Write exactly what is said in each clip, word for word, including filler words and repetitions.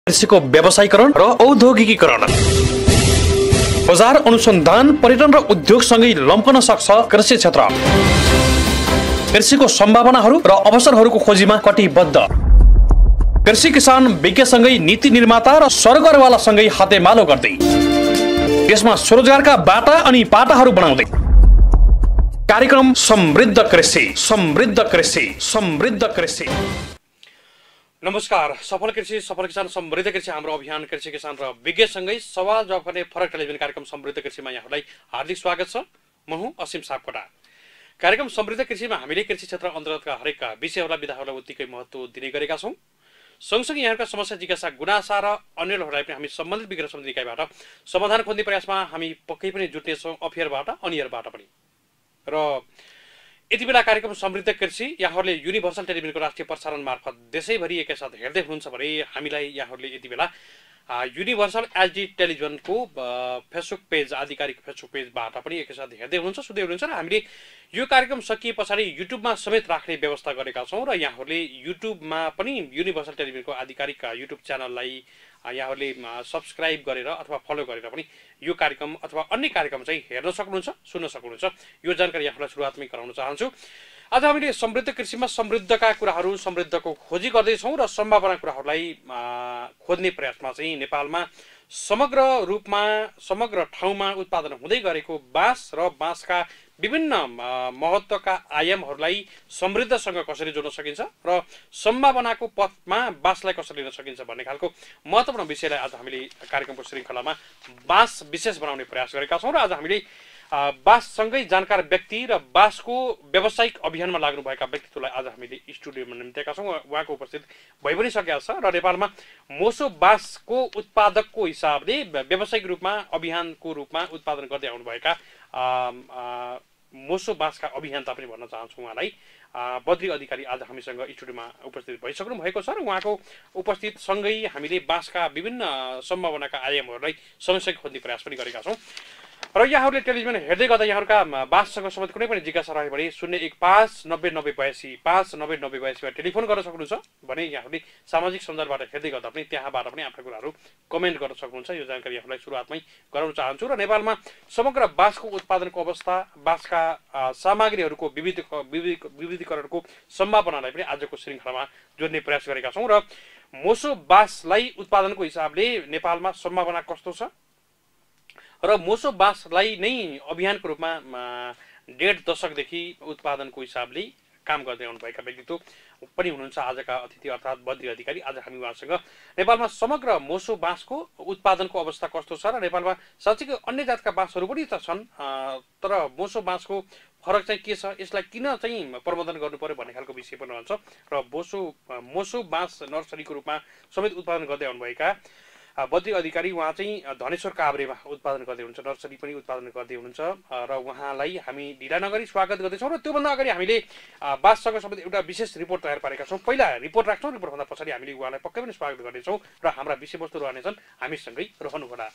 कृषिको व्यावसायीकरण र औद्योगिकीकरण, बजार अनुसन्धान, पर्यटन र उद्योगसँगै लम्कन सक्छ कृषि क्षेत्र। कृषिको सम्भावनाहरू र अवसरहरूको खोजीमा कटिबद्ध कृषि किसान विज्ञसँगै नीति निर्माता र सरकारवालासँगै हातेमालो गर्दै देशमा स्वरोजगारका बाटा अनि पाटाहरू बनाउँदै कार्यक्रम समृद्ध कृषि समृद्ध कृषि समृद्ध कृषि। नमस्कार, सफल कृषि सफल किसान समृद्ध कृषि हाम्रो अभियान कृषि किसान र विज्ञसँगै सवाल जवाफ गर्ने फरक टेलिभिजन कार्यक्रम समृद्ध कृषिमा यहाँलाई हार्दिक स्वागत छ। म हुँ असीम सापकोटा। कार्यक्रम समृद्ध कृषिमा हामीले कृषि क्षेत्र अन्तर्गतका हरेक विषयहरूलाई विधाहरूलाई उत्तिकै महत्त्व दिने गरेका छौँ। सँगसँगै यहाँका समस्या जिज्ञासा गुनासा र अन्यहरूलाई पनि हामी सम्बन्धित विज्ञ सम्बन्धी निकायबाट समाधान खोज्ने प्रयासमा हामी पक्कै पनि जुट्नेछौँ, अफियरबाट अनियरबाट पनि। र यति बेला कार्यक्रम समृद्ध कृषि यहाँहरूले युनिभर्सल टेलिभिजनको राष्ट्रिय प्रसारण मार्फत देशैभरि एकैसाथ हेर्दै हुनुहुन्छ भने हामीलाई यहाँहरूले यति बेला युनिभर्सल एचडी टेलिभिजनको फेसबुक पेज आधिकारिक फेसबुक पेजबाट पनि एकैसाथ हेर्दै हुनुहुन्छ, सुन्दै हुनुहुन्छ। र हामीले यो कार्यक्रम सकिए पछाडि युट्युबमा समेत राख्ने व्यवस्था गरेका छौँ र यहाँहरूले युट्युबमा पनि युनिभर्सल टेलिभिजनको आधिकारिक युट्युब च्यानललाई यहाँहरूले सब्सक्राइब गरेर अथवा फलो गरेर पनि यो कार्यक्रम अथवा अन्य कार्यक्रम चाहिँ हेर्न सक्नुहुन्छ, सुन्न सक्नुहुन्छ। यो जानकारी यहाँलाई सुरुवातमै गराउन चाहन्छु। आज हामीले समृद्ध कृषिमा समृद्धका कुराहरू समृद्धको खोजी गर्दैछौँ र सम्भावना कुराहरूलाई खोज्ने प्रयासमा चाहिँ नेपालमा समग्र रूपमा समग्र ठाउँमा उत्पादन हुँदै गरेको बाँस र बाँसका विभिन्न महत्त्वका आयामहरूलाई समृद्धसँग कसरी जोड्न सकिन्छ र सम्भावनाको पथमा बाँसलाई कसरी लिन सकिन्छ भन्ने खालको महत्त्वपूर्ण विषयलाई आज हामीले कार्यक्रमको श्रृङ्खलामा बाँस विशेष बनाउने प्रयास गरेका छौँ। र आज हामीले बाँससँगै जानकार व्यक्ति र बाँसको व्यावसायिक अभियानमा लाग्नुभएका व्यक्तित्वलाई आज हामीले स्टुडियोमा निम्तेका छौँ। उहाँको उपस्थित भइ पनि सकेको छ र नेपालमा मोसो बाँसको उत्पादकको हिसाबले व्यावसायिक रूपमा अभियानको रूपमा उत्पादन गर्दै आउनुभएका मोसो बाँसका अभियन्ता पनि भन्न चाहन्छु उहाँलाई। बद्री अधिकारी आज हामीसँग स्टुडियोमा उपस्थित भइसक्नु भएको छ र उहाँको उपस्थित सँगै हामीले बाँसका विभिन्न सम्भावनाका आयामहरूलाई सँगसँगै खोज्ने प्रयास पनि गरेका छौँ। र यहाँहरूले टेलिभिजन हेर्दै गर्दा यहाँहरूका बाँससँग सम्बन्धित कुनै पनि जिज्ञासा रह्यो भने शून्य एक पाँच नब्बे नब्बे बयासी पाँच नब्बे नब्बे बयासीमा टेलिफोन गर्न सक्नुहुन्छ भने यहाँहरूले सामाजिक सञ्जालबाट हेर्दै गर्दा पनि त्यहाँबाट पनि आफ्ना कुराहरू कमेन्ट गर्न सक्नुहुन्छ। यो जानकारी यहाँलाई सुरुवातमै गराउन चाहन्छु। र नेपालमा समग्र बाँसको उत्पादनको अवस्था, बाँसका सामग्रीहरूको विविध विविधीकरणको सम्भावनालाई पनि आजको श्रृङ्खलामा जोड्ने प्रयास गरेका छौँ। र मोसो बाँसलाई उत्पादनको हिसाबले नेपालमा सम्भावना कस्तो छ र मोसो बाँसलाई नै अभियानको रूपमा डेढ दशकदेखि उत्पादनको हिसाबले काम गर्दै आउनुभएका व्यक्तित्व पनि हुनुहुन्छ आजका अतिथि अर्थात् बद्री अधिकारी। आज हामी उहाँसँग नेपालमा समग्र मोसो बाँसको उत्पादनको अवस्था कस्तो छ र नेपालमा साँच्चै अन्य जातका बाँसहरू पनि त छन् तर मोसो बाँसको फरक चाहिँ के छ, यसलाई किन चाहिँ प्रबन्धन गर्नु पर्यो भन्ने खालको विषय पनि रहन्छ। र मोसो मोसो बाँस नर्सरीको रूपमा समेत उत्पादन गर्दै आउनुभएका बद्री अधिकारी उहाँ चाहिँ धनेश्वर काभ्रेमा उत्पादन गर्दै हुनुहुन्छ, नर्सरी पनि उत्पादन गर्दै हुनुहुन्छ र उहाँलाई हामी ढिला नगरी स्वागत गर्दैछौँ। र त्योभन्दा अगाडि हामीले बाँससँग सम्बन्धित एउटा विशेष रिपोर्ट तयार पारेका छौँ। पहिला रिपोर्ट राख्छौँ, रिपोर्टभन्दा पछाडि हामीले उहाँलाई पक्कै पनि स्वागत गर्नेछौँ र हाम्रा विषयवस्तु रहनेछन्, हामीसँगै रहनुहोला।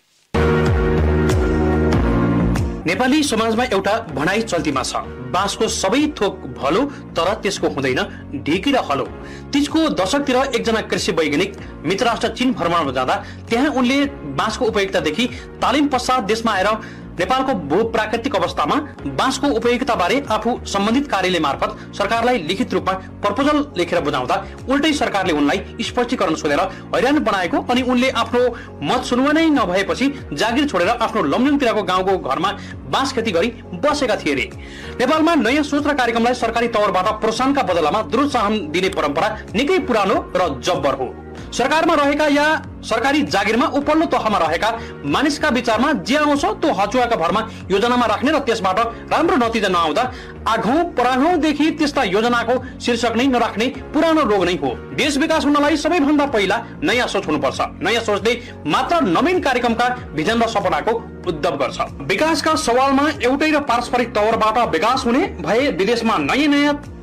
नेपाली समाजमा एउटा भनाइ चल्तीमा छ, बाँसको सबै थोक भलो तर त्यसको हुँदैन ढिकी र हलो। तीजको दशकतिर एकजना कृषि वैज्ञानिक मित्र राष्ट्र चीन भ्रमणमा जाँदा त्यहाँ उनले बाँसको उपयोगितादेखि तालिम पश्चात देशमा आएर नेपालको भूप्राकृतिक अवस्थामा बाँसको उपयोगिता बारे आफू सम्बन्धित कार्यालय मार्फत सरकारलाई लिखित रूपमा प्रपोजल लेखेर बुझाउँदा उल्टै सरकारले उनलाई स्पष्टीकरण सोधेर हैरान बनाएको अनि उनले आफ्नो मत सुनुवा नै नभएपछि जागिर छोडेर आफ्नो लमजुङतिरको गाउँको घरमा बाँस खेती गरी बसेका थिए रे। नेपालमा नयाँ सोच र कार्यक्रमलाई सरकारी तवरबाट प्रोत्साहनका बदलामा प्रोत्साहन दिने परम्परा निकै पुरानो र जब्बर हो। सरकारमा रहेका या सरकारी जागिरमा उपल्लो तहमा रहेका मानिसका विचारमा जे आउँछ त्यो हचुवाका भरमा योजनामा राख्ने र त्यसबाट राम्रो नतिजा नआउँदा आघौँ पराघौँदेखि त्यस्ता योजनाको शीर्षक नै नराख्ने पुरानो रोग नै हो। देश विकास हुनलाई सबैभन्दा पहिला नयाँ सोच हुनुपर्छ। नयाँ सोचले मात्र नवीन कार्यक्रमका भिजन र सपनाको उद्धव गर्छ। विकासका सवालमा एउटै र पारस्परिक तवरबाट विकास हुने भए विदेशमा नयाँ नयाँ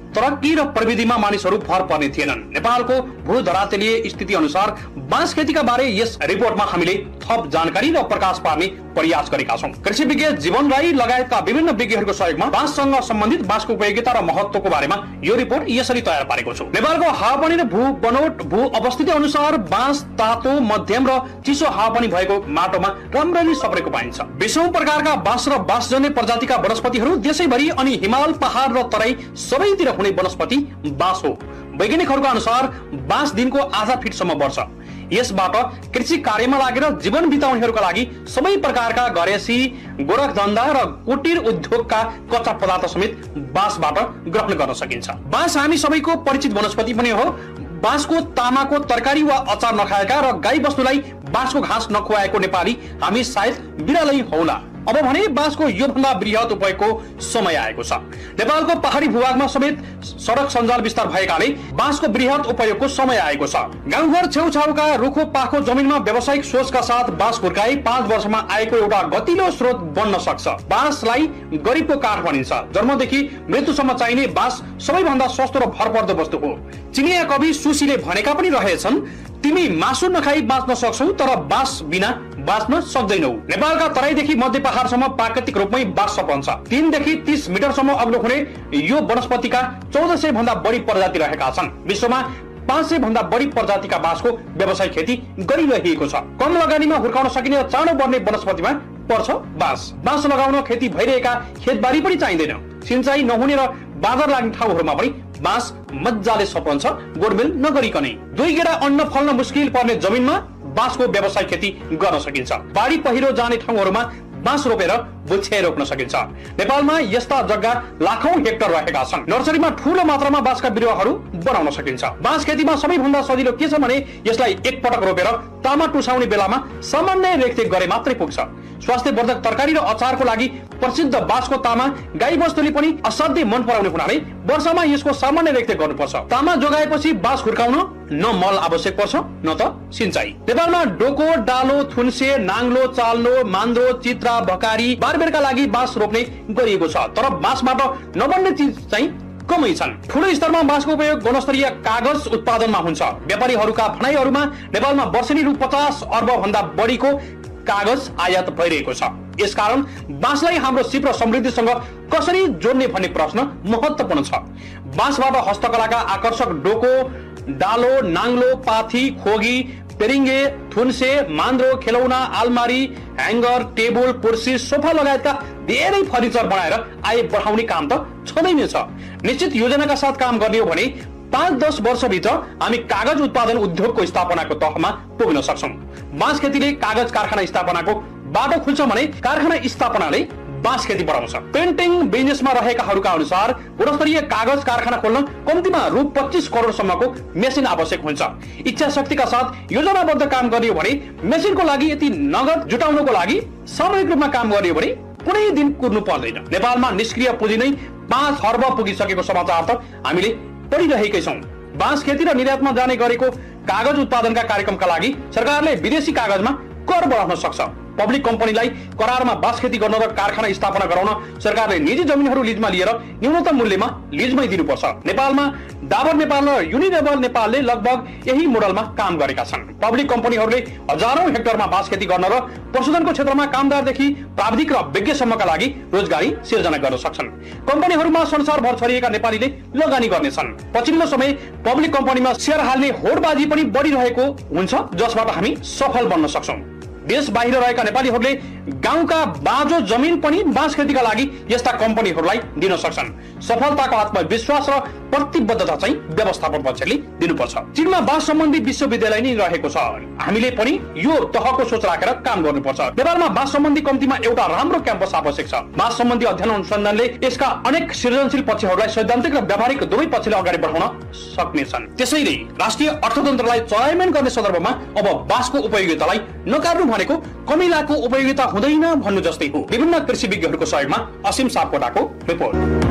तरक्की र प्रविधिमा मानिसहरू भर पर्ने थिएनन्। नेपालको भू धरातलीय स्थिति अनुसार बाँस खेतीका बारे यस रिपोर्टमा हामीले थप जानकारी र प्रकाश पार्ने प्रयास गरेका छौं। कृषि विज्ञ जीवन राई लगायतका विभिन्न विज्ञहरूको सहयोगमा बाँससँग सम्बन्धित बाँसको उपयोगिता र महत्त्वको बारेमा यो रिपोर्ट यसरी तयार पारेको छु। नेपालको हावापानी र भू बनोट भू अवस्थिति अनुसार बाँस तातो, मध्यम र चिसो हावापानी भएको माटोमा राम्ररी सप्रेको पाइन्छ। बीसौं प्रकारका बाँस र बाँसजन्य प्रजातिका वनस्पतिहरू देशैभरि अनि हिमाल, पहाड र तराई सबैतिर हुने वनस्पति बाँस हो। वैज्ञानिकहरूका अनुसार बाँस दिनको आधा फिटसम्म बढ्छ। यसबाट कृषि कार्यमा लागेर जीवन बिताउनेहरूका लागि सबै प्रकारका घरेसी, गोरखधन्दा र कुटीर उद्योगका कच्चा पदार्थ समेत बाँसबाट ग्रहण गर्न सकिन्छ। बाँस हामी सबैको परिचित वनस्पति पनि हो। बाँसको तामाको तरकारी वा अचार नखाएका र गाई बस्तुलाई बाँसको घाँस नखुवाएको नेपाली हामी सायद बिरालै होला। अब भने बाँसको योभन्दा बृहत उपयोगको समय आएको छ। नेपालको पहाडी भूभागमा समेत सडक सञ्जाल विस्तार भएकाले बाँसको बृहत उपयोगको समय आएको छ। गाउँघर छेउछाउका रुखो पाखो जमिनमा व्यावसायिक सोचका साथ बाँस हुर्काई पाँच वर्षमा आएको एउटा गतिलो स्रोत बन्न सक्छ। बाँसलाई गरिबको काठ भनिन्छ। जन्मदेखि मृत्युसम्म चाहिने बाँस सबैभन्दा सस्तो र भरपर्दो वस्तु हो। चिनिया कवि सुशीले भनेका पनि रहेछन्, तिमी मासु नखाई बाँच्न सक्छौ तर बाँस बिना बाँच्न सक्दैनौ। नेपालका तराईदेखि मध्य पहाडसम्म प्राकृतिक रूपमै बाँस सपन्छ। तीनदेखि तीस मिटरसम्म अग्लो हुने यो वनस्पतिका चौध सय भन्दा बढी प्रजाति रहेका छन्। विश्वमा पाँच सय भन्दा बढी प्रजातिका बाँसको व्यवसायिक खेती गरिरहेको छ। कम लगानीमा हुर्काउन सकिने चाँडो बढ्ने वनस्पतिमा पर्छ बाँस। बाँस लगाउन खेती भइरहेका खेतबारी पनि चाहिँदैन। सिंचाई नहुने र बाँदर लाग्ने ठाउँहरूमा पनि बाँस मजाले सपन्छ, गोडमेल नगरिकनै। दुई गेडा अन्न फल्न मुस्किल पर्ने जमिनमा बाँसको व्यवसायिक खेती गर्न सकिन्छ। बाढी पहिरो जाने ठाउँहरूमा बाँस रोपेर बुच्छ्याइ रोप्न सकिन्छ। नेपालमा यस्ता जग्गा लाखौं हेक्टर रहेका छन्। नर्सरीमा ठूलो मात्रामा बाँसका बिरुवाहरू बनाउन सकिन्छ। बाँस खेतीमा सबैभन्दा सजिलो के छ भने यसलाई एक पटक रोपेर तामा टुसाउने बेलामा सामान्य रेखदेख गरे मात्रै पुग्छ। स्वास्थ्यवर्धक तरकारी र अचारको लागि प्रसिद्ध बाँसको तामा गाई बस्तुले पनि असाध्यै मन पराउने हुनाले वर्षमा यसको सामान्य रेखदेख गर्नुपर्छ। तामा जोगाएपछि बाँस हुर्काउन न मल आवश्यक पर्छ न त सिंचाई। नेपालमा डोको, डालो, थुन्से, नाङ्लो, चाल्नो, मान्द्रो, चित्रा, भकारी, बारबेरका लागि बाँस रोप्ने गरिएको छ। तर बाँसबाट नबन्ने चिज चाहिँ कमै छन्। ठूलो स्तरमा बाँसको उपयोग गुणस्तरीय कागज उत्पादनमा हुन्छ। व्यापारीहरूका भनाइहरूमा नेपालमा वर्षेनी रु पचास अर्ब भन्दा बढीको कागज आयात भइरहेको छ। यसकारण बाँसलाई हाम्रो सिप र समृद्धिसँग कसरी जोड्ने भन्ने प्रश्न महत्त्वपूर्ण छ। बाँसबाट हस्तकलाका आकर्षक डोको, डालो, नाङ्लो, पाथी, खोगी, पेरिङ्गे, थुन्से, मान्द्रो, खेलौना, आलमारी, ह्याङ्गर, टेबल, कुर्सी, सोफा लगायतका धेरै फर्निचर बनाएर आय बढाउने काम त छँदै नै छ। निश्चित योजनाका साथ काम गर्ने हो भने पाँच दस वर्षभित्र हामी कागज उत्पादन उद्योगको स्थापनाको तहमा पुग्न सक्छौं। बाँस खेतीले कागज कारखाना स्थापनाको बाटो खुल्छ भने कारखाना स्थापनाले बाँस खेती बढाउँछ। पेन्टिङ बिजनेसमा रहेकाहरूका अनुसार गुणस्तरीय कागज कारखाना खोल्न कम्तीमा रु पच्चीस करोडसम्मको मेसिन आवश्यक हुन्छ। इच्छा शक्तिका साथ योजनाबद्ध काम गर्ने हो भने मेसिनको लागि यति नगद जुटाउनको लागि सामूहिक रूपमा काम गर्ने हो भने कुनै दिन कुर्नु पर्दैन। नेपालमा निष्क्रिय पुँजी नै पाँच अर्ब पुगिसकेको समाचार त हामीले पढिरहेकै छौं। बाँस खेती र निर्यातमा जाने गरेको कागज उत्पादनका कार्यक्रमका लागि सरकारले विदेशी कागजमा कर बढाउन सक्छ। पब्लिक कम्पनीलाई करारमा बाँस खेती गर्न र कारखाना स्थापना गराउन सरकारले निजी जमिनहरू लिजमा लिएर न्यूनतम मूल्यमा लिजमै दिनुपर्छ। नेपालमा डाबर नेपाल र युनिलेभर नेपालले लगभग यही मोडलमा काम गरेका छन्। पब्लिक कम्पनीहरूले हजारौं हेक्टरमा बाँस खेती गर्न र पशुधनको क्षेत्रमा कामदारदेखि प्राविधिक र विज्ञसम्मका लागि रोजगारी सिर्जना गर्न सक्छन्। कम्पनीहरूमा संसारभर छरिएका नेपालीले लगानी गर्नेछन्। पछिल्लो समय पब्लिक कम्पनीमा शेयर हाल्ने होडबाजी पनि बढिरहेको हुन्छ, जसबाट हामी सफल बन्न सक्छौं। देश बाहिर रहेका नेपालीहरूले गाउँका बाँझो जमिन पनि बाँस खेतीका लागि यस्ता कम्पनीहरूलाई दिन सक्छन्। सफलताको आत्मविश्वास र प्रतिबद्धता चाहिँ व्यवस्थापन पक्षले दिनुपर्छ। चीनमा बाँस सम्बन्धी विश्वविद्यालय नै रहेको छ। हामीले पनि यो तहको सोच राखेर काम गर्नुपर्छ। नेपालमा बाँस सम्बन्धी कम्तीमा एउटा राम्रो क्याम्पस आवश्यक छ। बाँस सम्बन्धी अध्ययन अनुसन्धानले यसका अनेक सृजनशील पक्षहरूलाई सैद्धान्तिक र व्यावहारिक दुवै पक्षले अगाडि बढाउन सक्नेछन्। त्यसैले राष्ट्रिय अर्थतन्त्रलाई चलायमान गर्ने सन्दर्भमा अब बाँसको उपयोगितालाई नकार्नु भनेको कमिलाको उपयोगिता हुँदैन भन्नु जस्तै हो। विभिन्न कृषि विज्ञहरूको सहयोगमा असीम सापकोटाको रिपोर्ट।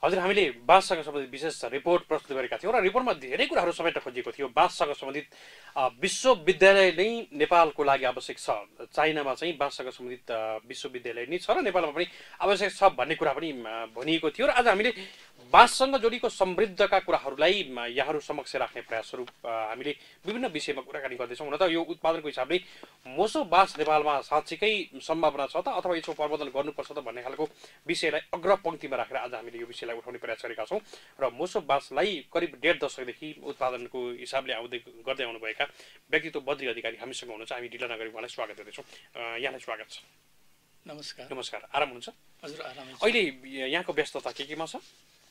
हजुर हामीले बाँससँग सम्बन्धित विशेष रिपोर्ट प्रस्तुत गरेका थियौँ र रिपोर्टमा धेरै कुराहरू समेट्न खोजिएको थियो। बाँससँग सम्बन्धित विश्वविद्यालय नै नेपालको लागि आवश्यक छ, चाइनामा चाहिँ बाँससँग सम्बन्धित विश्वविद्यालय नै छ र नेपालमा पनि आवश्यक छ भन्ने कुरा पनि भनिएको थियो। र आज हामीले बाँससँग जोडिएको समृद्धका कुराहरूलाई यहाँहरू समक्ष राख्ने प्रयासहरू हामीले विभिन्न विषयमा कुराकानी गर्दैछौँ। हुन त यो उत्पादनको हिसाबले मोसो बाँस नेपालमा साँच्चीकै सम्भावना छ त अथवा यसको प्रवर्धन गर्नुपर्छ त भन्ने खालको विषयलाई अग्रपङ्क्तिमा राखेर आज हामीले यो विषयलाई उठाउने प्रयास गरेका छौँ। र मोसो बाँसलाई करिब डेढ दशकदेखि उत्पादनको हिसाबले आउँदै गर्दै आउनुभएका व्यक्तित्व बद्री अधिकारी हामीसँग हुनुहुन्छ। हामी ढिला नगरी उहाँलाई स्वागत गर्दैछौँ। यहाँलाई स्वागत छ। नमस्कार। नमस्कार। आराम हुनुहुन्छ? हजुर आराम। अहिले यहाँको व्यस्तता के केमा छ?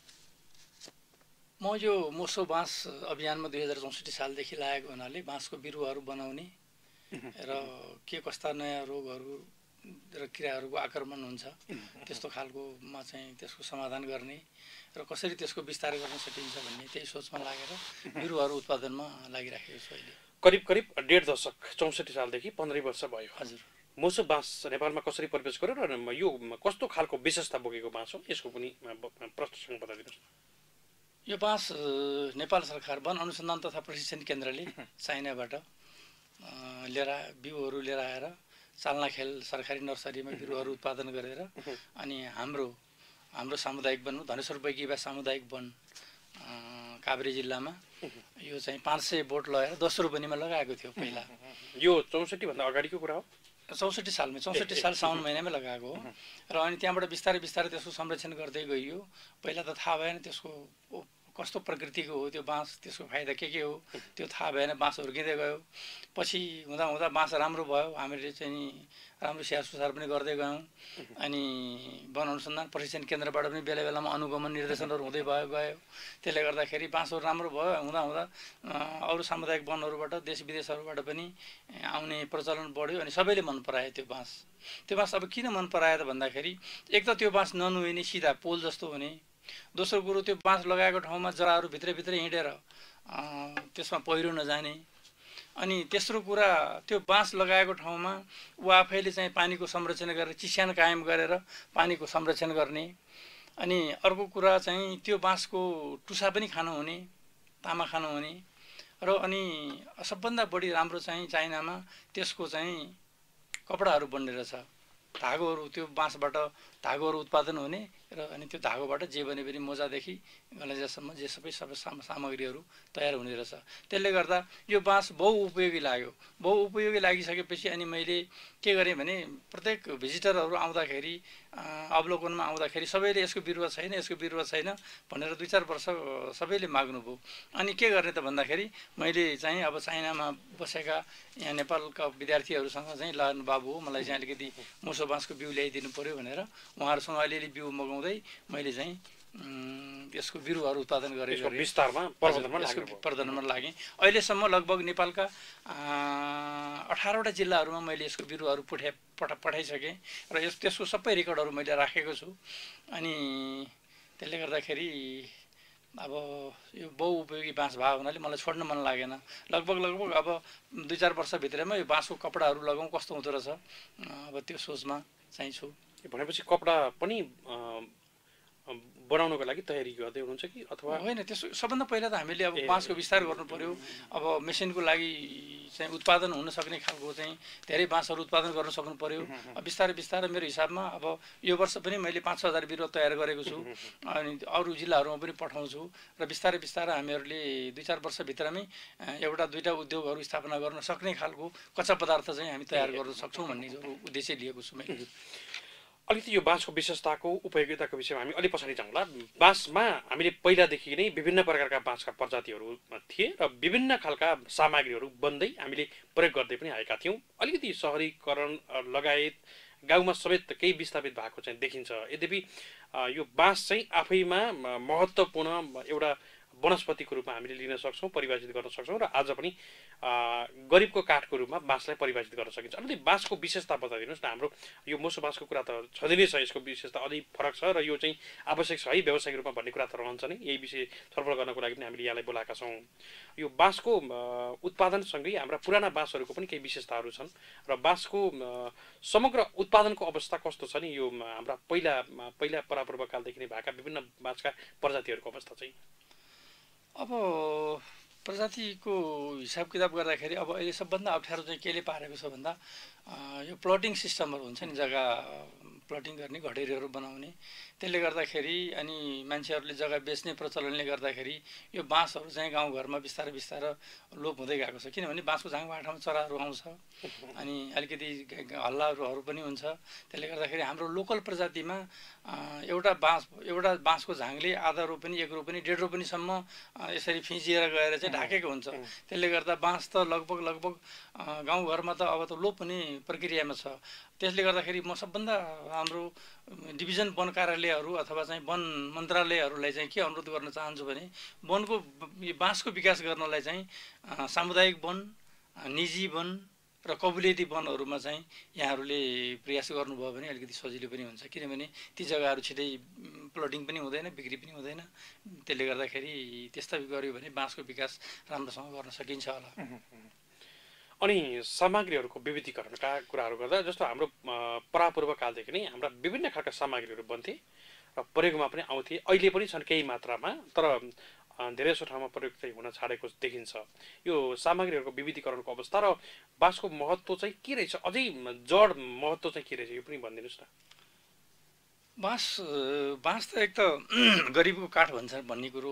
म यो मोसो बाँस अभियानमा दुई हजार चौसठी सालदेखि लागेको हुनाले बाँसको बिरुवाहरू बनाउने र के कस्ता नयाँ रोगहरू र किराहरूको आक्रमण हुन्छ त्यस्तो खालकोमा चाहिँ त्यसको समाधान गर्ने र कसरी त्यसको विस्तार गर्न सकिन्छ भन्ने त्यही सोचमा लागेर बिरुवाहरू उत्पादनमा लागिराखेको छु अहिले। करिब करिब डेढ दशक चौसठी सालदेखि पन्ध्र वर्ष भयो। हजुर। मोसो बाँस नेपालमा कसरी प्रवेश गर्यो र यो कस्तो खालको विशेषता बोकेको बाँस हो यसको पनि प्रश्नसँग बताइदिनुहोस्। यो बाँस नेपाल सरकार वन अनुसन्धान तथा प्रशिक्षण केन्द्रले चाइनाबाट लिएर बिउहरू लिएर आएर चाल्नाखेल सरकारी नर्सरीमा बिरुवाहरू उत्पादन गरेर अनि हाम्रो हाम्रो सामुदायिक वनमा धनेश्वर बैगीबा सामुदायिक वन काभ्रे जिल्लामा यो चाहिँ पाँच सय बोट लगाएर दोस्रो रोपनीमा लगाएको थियो पहिला। यो चौसठी भन्दा अगाडिको कुरा हो? चौसठी सालमा चौसठी साल साउन महिनामै लगाएको हो र अनि त्यहाँबाट बिस्तारै बिस्तारै त्यसको संरक्षण गर्दै गइयो। पहिला त थाहा भएन त्यसको कस्तो प्रकृतिको हो त्यो बाँस, त्यसको फाइदा के के हो त्यो थाहा भएन। बाँस हुर्किँदै गयो, पछि हुँदा हुँदा बाँस राम्रो भयो, हामीले चाहिँ राम्रो स्याहार सुसार पनि गर्दै गयौँ। अनि वन अनुसन्धान प्रशिक्षण केन्द्रबाट पनि बेला बेलामा अनुगमन निर्देशनहरू हुँदै भयो गयो। त्यसले गर्दाखेरि बाँसहरू राम्रो भयो। हुँदा हुँदा अरू सामुदायिक वनहरूबाट देश विदेशहरूबाट पनि आउने प्रचलन बढ्यो अनि सबैले मन परायो त्यो बाँस। त्यो बाँस अब किन मन परायो त भन्दाखेरि एक त त्यो बाँस ननुहिने सिधा पोल जस्तो हुने, दोस्रो कुरो त्यो बाँस लगाएको ठाउँमा जराहरू भित्रभित्रै हिँडेर त्यसमा पहिरो नजाने, अनि तेस्रो कुरा त्यो बाँस लगाएको ठाउँमा ऊ आफैले चाहिँ पानीको संरक्षण गरेर चिस्यान कायम गरेर पानीको संरक्षण गर्ने। अनि अर्को कुरा चाहिँ त्यो बाँसको टुसा पनि खानुहुने, तामा खानुहुने र अनि सबभन्दा बढी राम्रो चाहिँ चाइनामा त्यसको चाहिँ कपडाहरू बन्ने रहेछ, धागोहरू त्यो बाँसबाट धागोहरू उत्पादन हुने र अनि त्यो धागोबाट जे भने पनि मोजादेखि गलेजासम्म जे सबै सबै सामग्रीहरू तयार हुने रहेछ। त्यसले गर्दा यो बाँस बहुउपयोगी लाग्यो। बहुउपयोगी लागिसकेपछि अनि मैले के गरेँ भने प्रत्येक भिजिटरहरू आउँदाखेरि अवलोकनमा आउँदाखेरि सबैले यसको बिरुवा छैन यसको बिरुवा छैन भनेर दुई चार वर्ष सबैले माग्नुभयो। अनि के गर्ने त भन्दाखेरि मैले चाहिँ अब चाइनामा बसेका यहाँ नेपालका विद्यार्थीहरूसँग चाहिँ ल बाबु हो मलाई चाहिँ अलिकति मोसो बाँसको बिउ ल्याइदिनु पऱ्यो भनेर उहाँहरूसँग अलिअलि बिउ मगाउँदै मैले चाहिँ यसको बिरुवाहरू उत्पादन गरेर विस्तारमा प्रवर्धनमा लागेँ। अहिलेसम्म लगभग नेपालका अठारवटा जिल्लाहरूमा मैले यसको बिरुवाहरू पठाइ पठा पठाइसकेँ र यस त्यसको सबै रेकर्डहरू मैले राखेको छु। अनि त्यसले गर्दाखेरि अब यो बहुउपयोगी बाँस भएको हुनाले मलाई छोड्न मन लागेन। लगभग लगभग अब दुई चार वर्षभित्रैमा यो बाँसको कपडाहरू लगाउँ कस्तो हुँदो रहेछ अब त्यो सोचमा चाहिँ छु। भनेपछि कपडा पनि बनाउनको लागि तयारी गर्दै हुनुहुन्छ कि अथवा होइन? त्यसो सबभन्दा पहिला त हामीले अब बाँसको विस्तार गर्नु पर्यो। अब मेसिनको लागि चाहिँ उत्पादन हुन सक्ने खालको चाहिँ धेरै बाँसहरू उत्पादन गर्न सक्नु पर्यो। बिस्तारै बिस्तारै मेरो हिसाबमा अब यो वर्ष पनि मैले पाँच छ हजार बिरुवा तयार गरेको छु अनि अरू जिल्लाहरूमा पनि पठाउँछु र बिस्तारै बिस्तारै हामीहरूले दुई चार वर्षभित्रमै एउटा दुईवटा उद्योगहरू स्थापना गर्न सक्ने खालको कच्चा पदार्थ चाहिँ हामी तयार गर्न सक्छौँ भन्ने उद्देश्य लिएको छु मैले। अलिकति यो बाँसको विशेषताको उपयोगिताको विषयमा हामी अलिक पछाडि जाउँला। बाँसमा हामीले पहिलादेखि नै विभिन्न प्रकारका बाँसका प्रजातिहरू थिए र विभिन्न खालका सामग्रीहरू बन्दै हामीले प्रयोग गर्दै पनि आएका थियौँ। अलिकति सहरीकरण लगायत गाउँमा समेत केही विस्थापित भएको चाहिँ देखिन्छ। यद्यपि यो बाँस चाहिँ आफैमा महत्त्वपूर्ण एउटा वनस्पतिको रूपमा हामीले लिन सक्छौँ, परिभाषित गर्न सक्छौँ र आज पनि गरिबको काठको रूपमा बाँसलाई परिभाषित गर्न सकिन्छ। अलिकति बाँसको विशेषता बताइदिनुहोस् न। हाम्रो यो मोसो बाँसको कुरा त छँदै नै छ, यसको विशेषता अझै फरक छ र यो चाहिँ आवश्यक छ है व्यावसायिक रूपमा भन्ने कुरा त रहन्छ नै। यही विषय छलफल गर्नको लागि पनि हामीले यहाँलाई बोलाएका छौँ। यो बाँसको उत्पादनसँगै हाम्रा पुराना बाँसहरूको पनि केही विशेषताहरू छन् र बाँसको समग्र उत्पादनको अवस्था कस्तो छ नि, यो हाम्रा पहिला पहिला परापूर्वकालदेखि नै भएका विभिन्न बाँसका प्रजातिहरूको अवस्था चाहिँ? अब प्रजातिको हिसाब किताब गर्दाखेरि अब अहिले सबभन्दा अप्ठ्यारो चाहिँ केले पारेको छ भन्दा यो प्लटिङ सिस्टमहरू हुन्छ नि, जग्गा प्लटिङ गर्ने, घडेरीहरू बनाउने, त्यसले गर्दाखेरि अनि मान्छेहरूले जग्गा बेच्ने प्रचलनले गर्दाखेरि यो बाँसहरू चाहिँ गाउँघरमा बिस्तारै बिस्तारै लोप हुँदै गएको छ। किनभने बाँसको झाङबाटामा चराहरू आउँछ अनि अलिकति हल्लाहरू पनि हुन्छ। त्यसले गर्दाखेरि हाम्रो लोकल प्रजातिमा एउटा बाँस एउटा बाँसको झाङले आधा रोपनी, एक रोपनी, डेढ रोपनीसम्म यसरी फिँजिएर गएर चाहिँ ढाकेको हुन्छ। त्यसले गर्दा बाँस त लगभग लगभग गाउँघरमा त अब त लोप हुने प्रक्रियामा छ। त्यसले गर्दाखेरि म सबभन्दा हाम्रो डिभिजन वन कार्यालयहरू अथवा चाहिँ वन मन्त्रालयहरूलाई चाहिँ के अनुरोध गर्न चाहन्छु भने वनको बाँसको विकास गर्नलाई चाहिँ सामुदायिक वन, निजी वन र कबुलेती वनहरूमा चाहिँ यहाँहरूले प्रयास गर्नुभयो भने अलिकति सजिलो पनि हुन्छ। किनभने ती जग्गाहरू छिटै प्लटिङ पनि हुँदैन, बिक्री पनि हुँदैन। त्यसले गर्दाखेरि त्यस्ता गर्यो भने बाँसको विकास राम्रोसँग गर्न सकिन्छ होला। अनि सामग्रीहरूको विविधीकरणका कुराहरू गर्दा जस्तो हाम्रो परापूर्वकालदेखि नै हाम्रा विभिन्न खालका सामग्रीहरू बन्थे र प्रयोगमा पनि आउँथे। अहिले पनि छन् केही मात्रामा, तर धेरै जसो ठाउँमा प्रयोग चाहिँ हुन छाडेको देखिन्छ। यो सामग्रीहरूको विविधीकरणको अवस्था र बाँसको महत्त्व चाहिँ के रहेछ, अझै जड महत्त्व चाहिँ के रहेछ, यो पनि भनिदिनुहोस् न। बाँस बाँस त एक त गरिबको काठ भन्छ भन्ने कुरो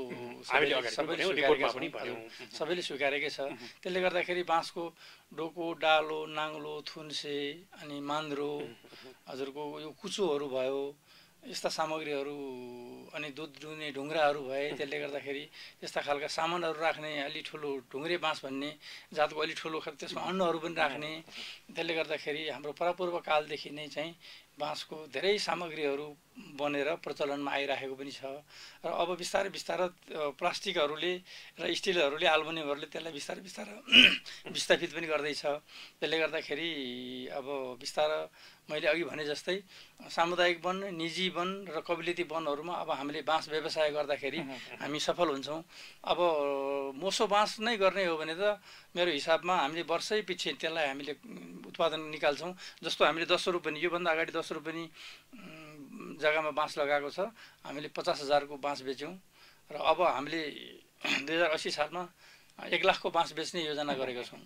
सबैले स्वीकारेकै छ। त्यसले गर्दाखेरि बाँसको डोको, डालो, नाङ्लो, थुन्से अनि मान्द्रो, हजुरको यो कुचोहरू भयो, यस्ता सामग्रीहरू अनि दुध दुहुने ढुङ्ग्राहरू भए। त्यसले गर्दाखेरि त्यस्ता खालका सामानहरू राख्ने अलि ठुलो ढुङ्ग्रे बाँस भन्ने जातको अलि ठुलो त्यसमा अन्नहरू पनि राख्ने। त्यसले गर्दाखेरि हाम्रो परापूर्व कालदेखि नै चाहिँ बाँसको धेरै सामग्रीहरू बनेर प्रचलनमा आइरहेको पनि छ र अब बिस्तारै बिस्तारै प्लास्टिकहरूले र स्टिलहरूले, एल्युमिनियमहरूले त्यसलाई बिस्तारै बिस्तारै विस्थापित पनि गर्दैछ। त्यसले गर्दाखेरि अब बिस्तारै मैले अघि भने जस्तै सामुदायिक वन, निजी वन र कबुलेती वनहरूमा अब हामीले बाँस व्यवसाय गर्दाखेरि हामी सफल हुन्छौँ। अब मोसो बाँस नै गर्ने हो भने त मेरो हिसाबमा हामीले वर्षै पछि त्यसलाई हामीले उत्पादन निकाल्छौँ। जस्तो हामीले दस रुपियाँ योभन्दा अगाडि दस रुपियाँ जग्गामा बाँस लगाएको छ, हामीले पचास हजारको बाँस बेच्यौँ र अब हामीले दुई हजार अस्सी सालमा एक लाखको बाँस बेच्ने योजना गरेका छौँ।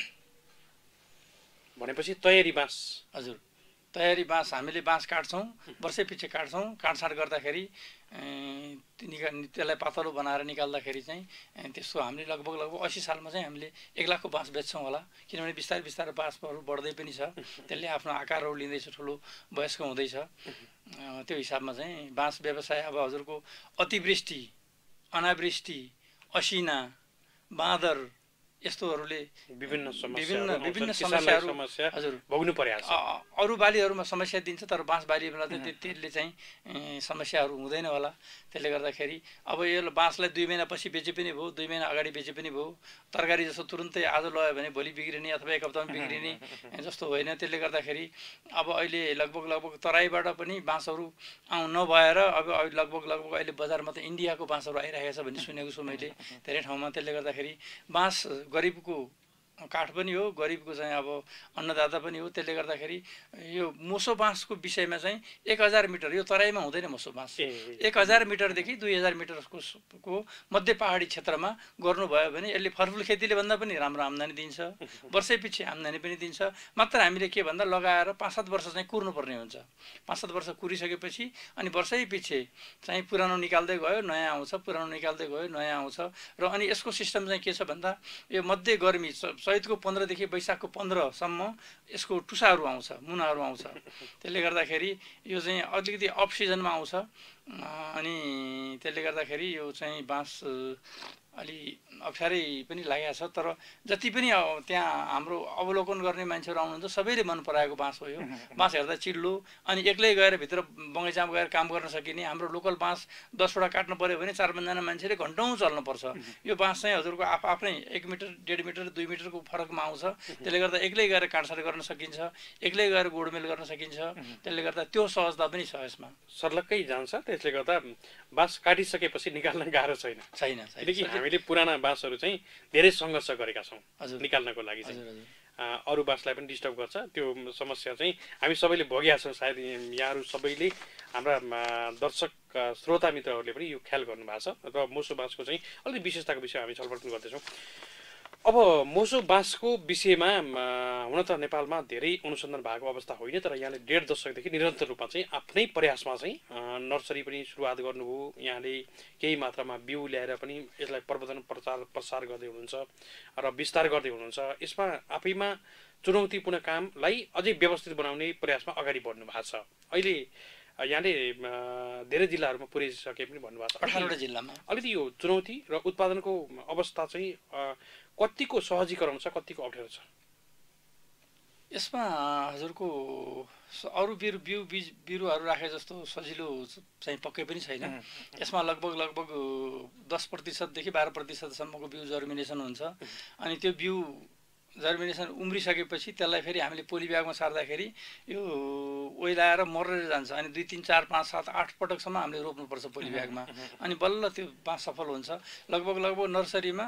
भनेपछि तयारी बाँस? हजुर, तयारी बाँस हामीले बाँस काट्छौँ, वर्षै पछि काट्छौँ। काटछाट गर्दाखेरि निका त्यसलाई पातलो बनाएर निकाल्दाखेरि चाहिँ त्यसको हामीले लगभग लगभग अस्सी सालमा चाहिँ हामीले एक लाखको बाँस बेच्छौँ होला। किनभने बिस्तारै बिस्तारै बाँसहरू बढ्दै पनि छ, त्यसले आफ्नो आकारहरू लिँदैछ, ठुलो वयस्क हुँदैछ। त्यो हिसाबमा चाहिँ बाँस व्यवसाय अब हजुरको अतिवृष्टि, अनावृष्टि, असिना, बाँदर यस्तोहरूले विभिन्न विभिन्न विभिन्न समस्याहरू हजुर भोग्नु परेको छ। अरू बालीहरूमा समस्या दिन्छ, तर बाँस बालीमा चाहिँ त्यसले चाहिँ समस्याहरू हुँदैन होला। त्यसले गर्दाखेरि अब यो बाँसलाई दुई महिना पछि बेचे पनि भयो, दुई महिना अगाडि बेचे पनि भयो। तरकारी जस्तो तुरुन्तै आज लयो भने भोलि बिग्रिने अथवा एक हप्तामा बिग्रिने जस्तो होइन। त्यसले गर्दाखेरि अब अहिले लगभग लगभग तराईबाट पनि बाँसहरू आउँ नभएर अब लगभग लगभग अहिले बजारमा त इन्डियाको बाँसहरू आइरहेको छ भन्ने सुनेको छु मैले धेरै ठाउँमा। त्यसले गर्दाखेरि बाँस गरिबको काठ पनि हो, गरिबको चाहिँ अब अन्नदाता पनि हो। त्यसले गर्दाखेरि यो मोसो बाँसको विषयमा चाहिँ एक हजार मिटर यो तराईमा हुँदैन मोसो बाँस, एक हजार मिटरदेखि दुई हजार मिटरको को मध्य पहाडी क्षेत्रमा गर्नुभयो भने यसले फलफुल खेतीले भन्दा पनि राम्रो आम्दानी दिन्छ, वर्षै पछि आम्दानी पनि दिन्छ। मात्र हामीले के भन्दा लगाएर पाँच सात वर्ष चाहिँ कुर्नुपर्ने हुन्छ। पाँच सात वर्ष कुरिसकेपछि अनि वर्षै पछि चाहिँ पुरानो निकाल्दै गयो, नयाँ आउँछ, पुरानो निकाल्दै गयो, नयाँ आउँछ। र अनि यसको सिस्टम चाहिँ के छ भन्दा यो मध्य गर्मी चैतको पन्ध्रदेखि वैशाखको पन्ध्रसम्म यसको टुसाहरू आउँछ, मुनाहरू आउँछ। त्यसले गर्दाखेरि यो चाहिँ अलिकति अफ सिजनमा आउँछ। अनि त्यसले गर्दाखेरि यो चाहिँ बाँस अलि अप्ठ्यारै पनि लागेको छ। तर जति पनि त्यहाँ हाम्रो अवलोकन गर्ने मान्छेहरू आउनुहुन्छ सबैले मन पराएको बाँस हो यो। बाँस हेर्दा चिल्लो अनि एक्लै गएर भित्र बगैँचामा गएर काम गर्न सकिने। हाम्रो लोकल बाँस दसवटा काट्नु पऱ्यो भने चार पाँचजना मान्छेले घन्टौँ चल्नुपर्छ। यो बाँस चाहिँ हजुरको आफ आफ्नै एक मिटर डेढ मिटर दुई मिटरको फरकमा आउँछ। त्यसले गर्दा एक्लै गएर काटछाट गर्न सकिन्छ, एक्लै गएर गोडमेल गर्न सकिन्छ। त्यसले गर्दा त्यो सहजता पनि छ यसमा। सर्लक्कै जान्छ। त्यसले गर्दा बाँस काटिसकेपछि निकाल्न गाह्रो छैन छैन किनकि हामीले पुराना बाँसहरू चाहिँ धेरै सङ्घर्ष गरेका छौँ निकाल्नको लागि चाहिँ। अरू बाँसलाई पनि डिस्टर्ब गर्छ। त्यो समस्या चाहिँ हामी सबैले भोगेका छौँ। सायद यहाँहरू सबैले हाम्रा दर्शक श्रोता मित्रहरूले पनि यो ख्याल गर्नुभएको छ। र मोसो बाँसको चाहिँ अलिकति विशेषताको विषय हामी छलफल पनि गर्दैछौँ। अब मोसो बाँसको विषयमा हुन त नेपालमा धेरै अनुसन्धान भएको अवस्था होइन, तर यहाँले डेढ दशकदेखि निरन्तर रूपमा चाहिँ आफ्नै प्रयासमा चाहिँ नर्सरी पनि सुरुवात गर्नुभयो। यहाँले केही मात्रामा बिउ ल्याएर पनि यसलाई प्रवर्धन प्रचार प्रसार गर्दै हुनुहुन्छ र विस्तार गर्दै हुनुहुन्छ। यसमा आफैमा चुनौतीपूर्ण कामलाई अझै व्यवस्थित बनाउने प्रयासमा अगाडि बढ्नु भएको छ। अहिले यहाँले धेरै जिल्लाहरूमा पुर्याइसके पनि भन्नुभएको छ। अठारवटा जिल्लामा अलिकति यो चुनौती र उत्पादनको अवस्था चाहिँ कतिको सहजीकरण छ, कतिको अप्ठ्यारो छ? यसमा हजुरको अरू बिरु बिउ बिज बिरुवाहरू राखे जस्तो सजिलो चाहिँ पक्कै पनि छैन। यसमा लगभग लगभग दस प्रतिशतदेखि बाह्र प्रतिशतसम्मको बिउ जर्मिनेसन हुन्छ। अनि त्यो बिउ जर्मिनेसन उम्रिसकेपछि त्यसलाई फेरि हामीले पोली ब्यागमा सार्दाखेरि यो ओइलाएर मरेर जान्छ। अनि दुई तिन चार पाँच सात आठ पटकसम्म हामीले रोप्नुपर्छ पोली ब्यागमा। अनि बल्ल त्यो बाँस सफल हुन्छ। लगभग लगभग नर्सरीमा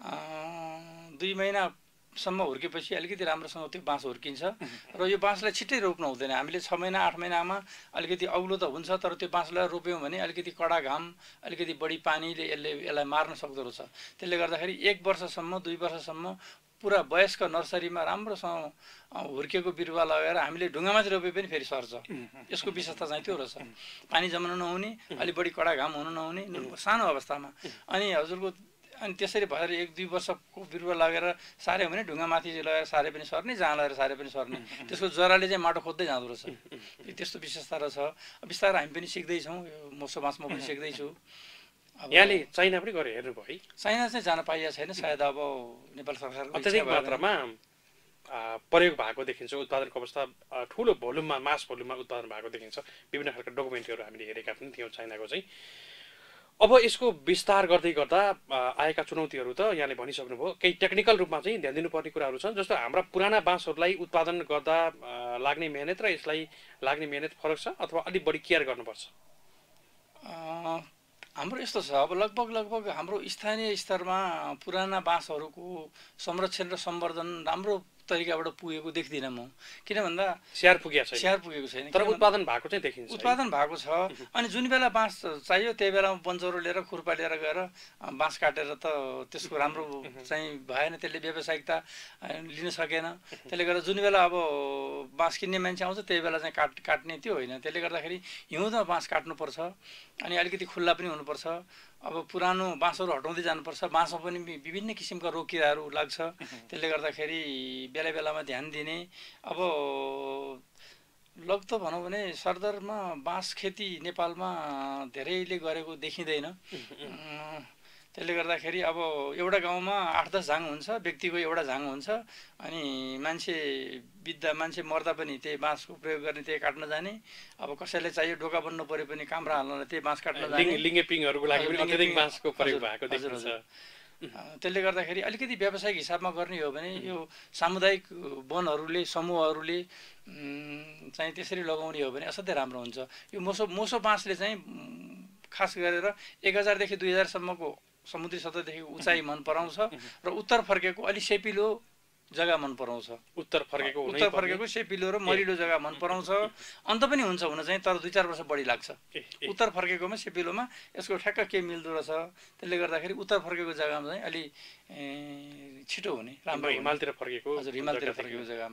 दुई महिनासम्म हुर्केपछि अलिकति राम्रोसँग त्यो बाँस हुर्किन्छ। र यो बाँसलाई छिट्टै रोप्नु हुँदैन। हामीले छ महिना आठ महिनामा अलिकति अग्लो त हुन्छ, तर त्यो बाँसलाई रोप्यौँ भने अलिकति कडा घाम अलिकति बढी पानीले यसले यसलाई मार्न सक्दो रहेछ। त्यसले गर्दाखेरि एक वर्षसम्म दुई वर्षसम्म पुरा वयस्क नर्सरीमा राम्रोसँग हुर्केको बिरुवा लगाएर हामीले ढुङ्गामा चाहिँ रोपे पनि फेरि सर्छ। यसको विशेषता चाहिँ त्यो रहेछ। पानी जम्न नहुने, अलि बढी कडा घाम हुनु नहुने सानो अवस्थामा। अनि हजुरको अनि त्यसरी भएर एक दुई वर्षको बिरुवा लगेर सार्यो भने ढुङ्गामाथि लगाएर सारे पनि सर्ने, जहाँ लगाएर सारे पनि सर्ने। त्यसको जराले चाहिँ माटो खोज्दै जाँदो रहेछ। त्यस्तो विशेषता रहेछ। बिस्तारै हामी पनि सिक्दैछौँ। यो मोसो बाँस म पनि सिक्दैछु। यहाँले चाइना पनि गरे हेर्नुभयो है? चाइना चाहिँ जान पाइएको छैन। सायद अब नेपाल सरकारको अत्याधिक मात्रामा प्रयोग भएको देखिन्छ। उत्पादनको अवस्था ठुलो भोल्युममा मास भोल्युममा उत्पादन भएको देखिन्छ। विभिन्न खालका डकुमेन्टरीहरू हामीले हेरेका पनि थियौँ चाइनाको चाहिँ। अब यसको विस्तार गर्दै गर्दा आएका चुनौतीहरू त यहाँले भनिसक्नुभयो। केही टेक्निकल रूपमा चाहिँ ध्यान दिनुपर्ने कुराहरू छन्। जस्तो हाम्रा पुराना बाँसहरूलाई उत्पादन गर्दा लाग्ने मेहनत र यसलाई लाग्ने मेहनत फरक छ अथवा अलिक बढी केयर गर्नुपर्छ? हाम्रो यस्तो छ। अब लगभग लगभग हाम्रो स्थानीय स्तरमा पुराना बाँसहरूको संरक्षण र सम्वर्धन राम्रो तरिकाबाट पुगेको देख्दिनँ म। किन भन्दा स्याहार पुगेको छैन। स्याहार पुगेको छैन। तर उत्पादन भएको चाहिँ देखिन्छ। उत्पादन भएको छ। अनि जुन बेला बाँस चाहियो त्यही बेलामा बन्चरो लिएर खुर्पा लिएर गएर बाँस काटेर त त्यसको राम्रो चाहिँ भएन। त्यसले व्यावसायिकता लिन सकेन। त्यसले गर्दा जुन बेला अब बाँस किन्ने मान्छे आउँछ त्यही बेला चाहिँ काट काट्ने त्यो होइन। त्यसले गर्दाखेरि हिउँदमा बाँस काट्नुपर्छ। अनि अलिकति खुल्ला पनि हुनुपर्छ। अब पुरानो बाँसहरू हटाउँदै जानुपर्छ। बाँसमा पनि विभिन्न किसिमका रोग किराहरू लाग्छ। त्यसले गर्दाखेरि बेला बेलामा ध्यान दिने। अब लग त भनौँ भने सरदरमा बाँस खेती नेपालमा धेरैले गरेको देखिँदैन। त्यसले गर्दाखेरि अब एउटा गाउँमा आठ दस झाङ हुन्छ, व्यक्तिको एउटा झाङ हुन्छ। अनि मान्छे बित्दा मान्छे मर्दा पनि त्यही बाँसको प्रयोग गर्ने, त्यही काट्न जाने। अब कसैलाई चाहियो ढोका बन्नु पऱ्यो पनि काम्रा हाल्नलाई त्यही बाँस काट्न जाने। लिङ्गेपिङहरूको लागि पनि अत्याधिक बाँसको प्रयोग भएको देखिन्छ। त्यसले गर्दाखेरि अलिकति व्यावसायिक हिसाबमा गर्ने हो भने यो सामुदायिक वनहरूले समूहहरूले चाहिँ त्यसरी लगाउने हो भने असाध्यै राम्रो हुन्छ। यो मोसो मोसो बाँसले चाहिँ खास गरेर एक हजारदेखि दुई हजारसम्मको समुद्री सतहदेखि उचाइ मन पराउँछ र उत्तर फर्केको अलि सेपिलो जग्गा मन पराउँछ। उत्तर फर्केको उत्तर फर्केको सेपिलो र मरिलो जग्गा मन पराउँछ। अन्त पनि हुन्छ हुन चाहिँ, तर दुई चार वर्ष बढी लाग्छ। उत्तर फर्केकोमा सेपिलोमा यसको ठ्याक्क के मिल्दो रहेछ। त्यसले गर्दाखेरि उत्तर फर्केको जग्गामा चाहिँ अलि छिटो हुने, राम्रो। हिमालतिर फर्केको, हजुर हिमालतिर फर्केको जग्गामा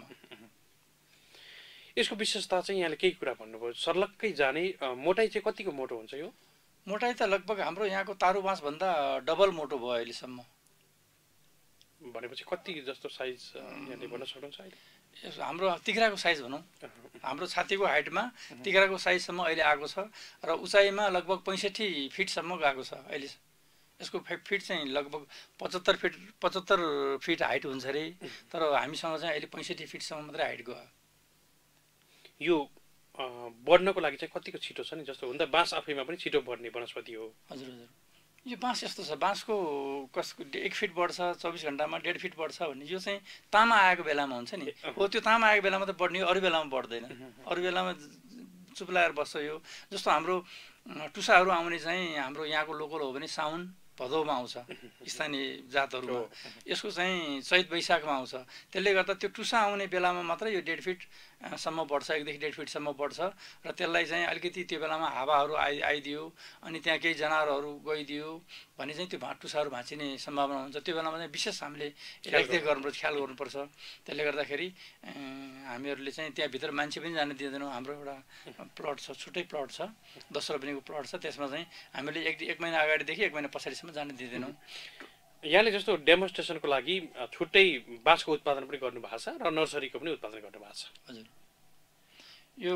यसको विशेषता चाहिँ यहाँले केही कुरा भन्नुभयो। सर्लक्कै जाने मोटाइ चाहिँ कतिको मोटो हुन्छ यो? मोटाइ त लगभग हाम्रो यहाँको तारु बाँस भन्दा डबल मोटो भयो अहिलेसम्म। भनेपछि कति जस्तो साइज यहाँले भन्न सक्नुहुन्छ अहिले? हाम्रो तिघ्राको साइज भनौँ, हाम्रो छातीको हाइटमा तिघ्राको साइजसम्म अहिले आएको छ। र उचाइमा लगभग पैँसठी फिटसम्म गएको छ अहिले। यसको फिट चाहिँ लगभग पचहत्तर फिट पचहत्तर फिट हाइट हुन्छ अरे, तर हामीसँग चाहिँ अहिले पैँसठी फिटसम्म मात्रै हाइट गयो। यो बढ्नको लागि चाहिँ कतिको छिटो छ नि? जस्तो हुन त बाँस आफैमा पनि छिटो बढ्ने वनस्पति हो। हजुर हजुर, यो बाँस यस्तो छ, बाँसको कसको एक फिट बढ्छ चौबिस घन्टामा, डेढ फिट बढ्छ भन्ने यो चाहिँ तामा आएको बेलामा हुन्छ नि। हो त्यो तामा आएको बेलामा त बढ्ने, अरू बेलामा बढ्दैन। अरू बेलामा चुप्लाएर बस्छ यो। जस्तो हाम्रो टुसाहरू आउने चाहिँ हाम्रो यहाँको लोकल हो भने साउन भदौमा आउँछ स्थानीय जातहरूमा, यसको चाहिँ चैत वैशाखमा आउँछ। त्यसले गर्दा त्यो टुसा आउने बेलामा मात्रै यो डेढ फिटसम्म बढ्छ, एकदेखि डेढ फिटसम्म बढ्छ। र त्यसलाई चाहिँ अलिकति त्यो बेलामा हावाहरू आइ आइदियो अनि त्यहाँ केही जनावरहरू गइदियो भने चाहिँ त्यो भा टुसाहरू भाँचिने सम्भावना हुन्छ। त्यो बेलामा चाहिँ विशेष हामीले रेखदेख गर्नुपर्छ, ख्याल गर्नुपर्छ। त्यसले गर्दाखेरि हामीहरूले चाहिँ त्यहाँभित्र मान्छे पनि जान दिँदैनौँ। हाम्रो एउटा प्लट छ, छुट्टै प्लट छ, दस रोपनीको प्लट छ, त्यसमा चाहिँ हामीले एक एक महिना अगाडिदेखि एक महिना पछाडिसम्म जान दिँदैनौँ। यहाँले जस्तो डेमोन्स्ट्रेसनको लागि छुट्टै बाँसको उत्पादन पनि गर्नुभएको छ र नर्सरीको पनि उत्पादन गर्नुभएको छ। हजुर, यो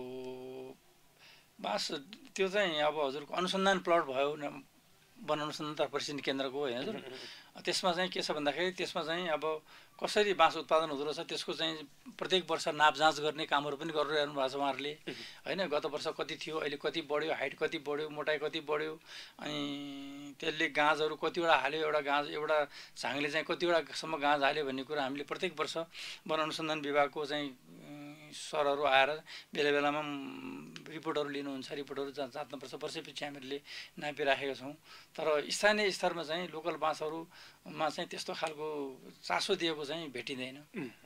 बाँस त्यो चाहिँ अब हजुरको अनुसन्धान प्लट भयो, वन अनुसन्धान तथा प्रशिक्षण केन्द्रको होइन हजुर। त्यसमा चाहिँ के छ भन्दाखेरि त्यसमा चाहिँ अब कसरी बाँस उत्पादन हुँदो रहेछ त्यसको चाहिँ प्रत्येक वर्ष नाप जाँच गर्ने कामहरू पनि गरिरहनु भएको छ उहाँहरूले होइन। गत वर्ष कति थियो, अहिले कति बढ्यो, हाइट कति बढ्यो, मोटाइ कति बढ्यो, अनि त्यसले गाँजहरू कतिवटा हाल्यो, एउटा गाँज एउटा झाङले चाहिँ कतिवटासम्म गाँज हाल्यो भन्ने कुरा हामीले प्रत्येक वर्ष वन अनुसन्धान विभागको चाहिँ सरहरू आएर बेला बेलामा रिपोर्टहरू लिनुहुन्छ, रिपोर्टहरू जा जाँच्नुपर्छ। वर्षैपछि हामीहरूले नापिराखेका छौँ। तर स्थानीय स्तरमा चाहिँ लोकल बाँसहरूमा चाहिँ त्यस्तो खालको चासो दिएको चाहिँ भेटिँदैन।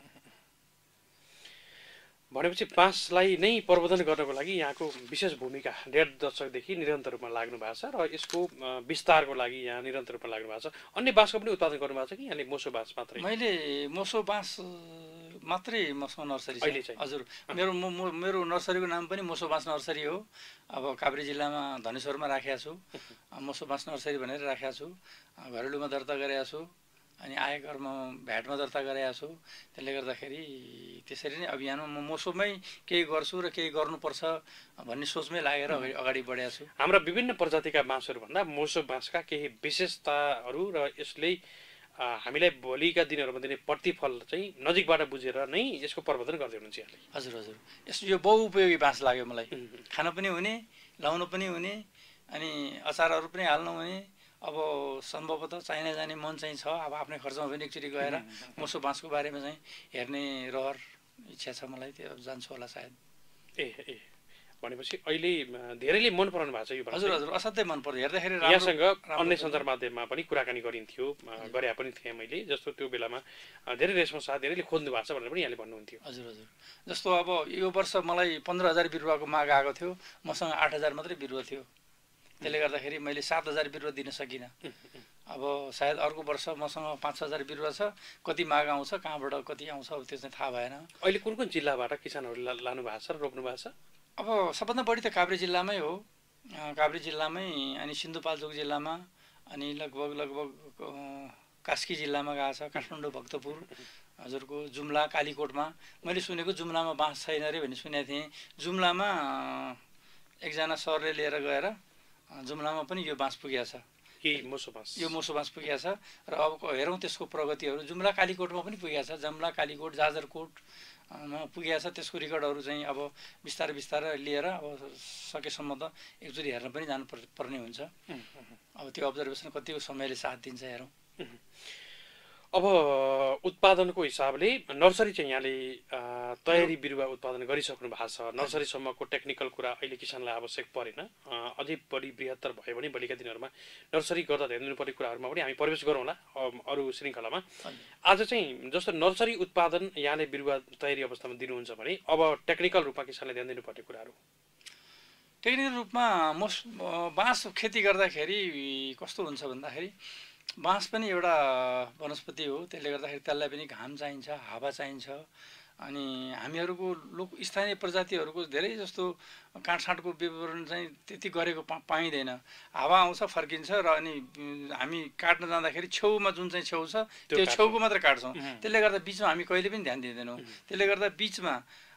भनेपछि बाँसलाई नै प्रवर्धन गर्नको लागि यहाँको विशेष भूमिका डेढ दशकदेखि निरन्तर रूपमा लाग्नु भएको छ र यसको विस्तारको लागि यहाँ निरन्तर रूपमा लाग्नु भएको छ। अन्य बाँसको पनि उत्पादन गर्नुभएको छ कि यहाँले मोसो बाँस मात्रै? मैले मोसो बाँस मात्रै मसँग नर्सरी छ हजुर। मेरो म मेरो नर्सरीको नाम पनि मोसो बाँस नर्सरी हो। अब काभ्रे जिल्लामा धनेश्वरमा राखेको छु, मोसो बाँस नर्सरी भनेर राखेको छु। घरेलुमा दर्ता गरेको छु अनि आयकरमा भ्याटमा दर्ता गरेको छु। त्यसले गर्दाखेरि त्यसरी नै अभियानमा म मोसोमै केही गर्छु र केही गर्नुपर्छ भन्ने सोचमै लागेर अगाडि बढेको छु। हाम्रा विभिन्न प्रजातिका बाँसहरू भन्दा मोसो बाँसका केही विशेषताहरू र यसले हामीलाई भोलिका दिनहरूमा दिने प्रतिफल चाहिँ नजिकबाट बुझेर नै यसको प्रवर्धन गर्दै हुनुहुन्छ यहाँले? हजुर हजुर, यस यो बहुउपयोगी बाँस लाग्यो मलाई। खान पनि हुने, लाउन पनि हुने, अनि अचारहरू पनि हाल्नु हुने। अब सम्भवतः चाइना जाने मन चाहिँ छ। अब आफ्नै खर्चमा पनि एकचोटि गएर मोसो बाँसको बारेमा चाहिँ हेर्ने रहर इच्छा छ मलाई। त्यो जान्छु होला सायद। ए ए भनेपछि अहिले धेरैले मन पराउनु भएको छ यो? हजुर हजुर, असाध्यै मन पर्यो। हेर्दाखेरि यहाँसँग अन्य सञ्चार माध्यममा पनि कुराकानी गरिन्थ्यो, गरे पनि थिएँ मैले। जस्तो त्यो बेलामा धेरै रेस्पोन्स आयो, धेरैले खोज्नु भएको छ भनेर पनि यहाँले भन्नुहुन्थ्यो। हजुर हजुर, जस्तो अब यो वर्ष मलाई पन्ध्र हजार बिरुवाको माग आएको थियो, मसँग आठ हजार मात्रै बिरुवा थियो। त्यसले गर्दाखेरि मैले सात हजार बिरुवा दिन सकिनँ। अब सायद अर्को वर्ष मसँग पाँच हजार बिरुवा छ। कति माग आउँछ, कहाँबाट कति आउँछ अब त्यो चाहिँ थाहा भएन। अहिले कुन कुन जिल्लाबाट किसानहरू लानु भएको छ र रोप्नु भएको छ? अब सबभन्दा बढी त काभ्रे जिल्लामै हो। काभ्रे जिल्लामै, अनि सिन्धुपाल्चोक जिल्लामा, अनि लगभग लगभग कास्की जिल्लामा गएको छ, काठमाडौँ भक्तपुर हजुरको जुम्ला कालीकोटमा। मैले सुनेको जुम्लामा बाँस छैन अरे भन्ने सुनेको थिएँ। जुम्लामा एकजना सरले लिएर गएर जुम्लामा पनि यो बाँस पुगेको छ, यही मोसो बाँस, यो मोसो बाँस पुगेको छ। र अब हेरौँ त्यसको प्रगतिहरू। जुम्ला कालीकोटमा पनि पुगेको छ, जुम्ला कालीकोट जाजरकोटमा पुगेको छ। त्यसको रेकर्डहरू चाहिँ अब बिस्तारै बिस्तारै लिएर अब सकेसम्म त एकचोटि हेर्न पनि जानु पर्ने हुन्छ। अब त्यो अब्जर्भेसन कतिको समयले साथ दिन्छ हेरौँ। अब उत्पादनको हिसाबले नर्सरी चाहिँ यहाँले तयारी बिरुवा उत्पादन गरिसक्नु भएको छ। नर्सरीसम्मको टेक्निकल कुरा अहिले किसानलाई आवश्यक परेन। अझै बढी बृहत्तर भयो भने भोलिका दिनहरूमा नर्सरी गर्दा ध्यान दिनुपर्ने कुराहरूमा पनि हामी प्रवेश गरौँला अरू श्रृङ्खलामा। आज चाहिँ जस्तो नर्सरी उत्पादन यहाँले बिरुवा तयारी अवस्थामा दिनुहुन्छ भने अब टेक्निकल रूपमा किसानले ध्यान दिनुपर्ने कुराहरू? टेक्निकल रूपमा मोस बाँस खेती गर्दाखेरि कस्तो हुन्छ भन्दाखेरि बाँस पनि एउटा वनस्पति हो। त्यसले गर्दाखेरि त्यसलाई पनि घाम चाहिन्छ, हावा चाहिन्छ। अनि हामीहरूको लोक स्थानीय प्रजातिहरूको धेरै जस्तो काटछाँटको विवरण चाहिँ त्यति गरेको पा पाइँदैन। हावा आउँछ, फर्किन्छ, र अनि हामी काट्न जाँदाखेरि छेउमा जुन चाहिँ छेउ छ त्यो छेउको मात्र काट्छौँ। त्यसले गर्दा बिचमा हामी कहिले पनि ध्यान दिँदैनौँ। त्यसले गर्दा बिचमा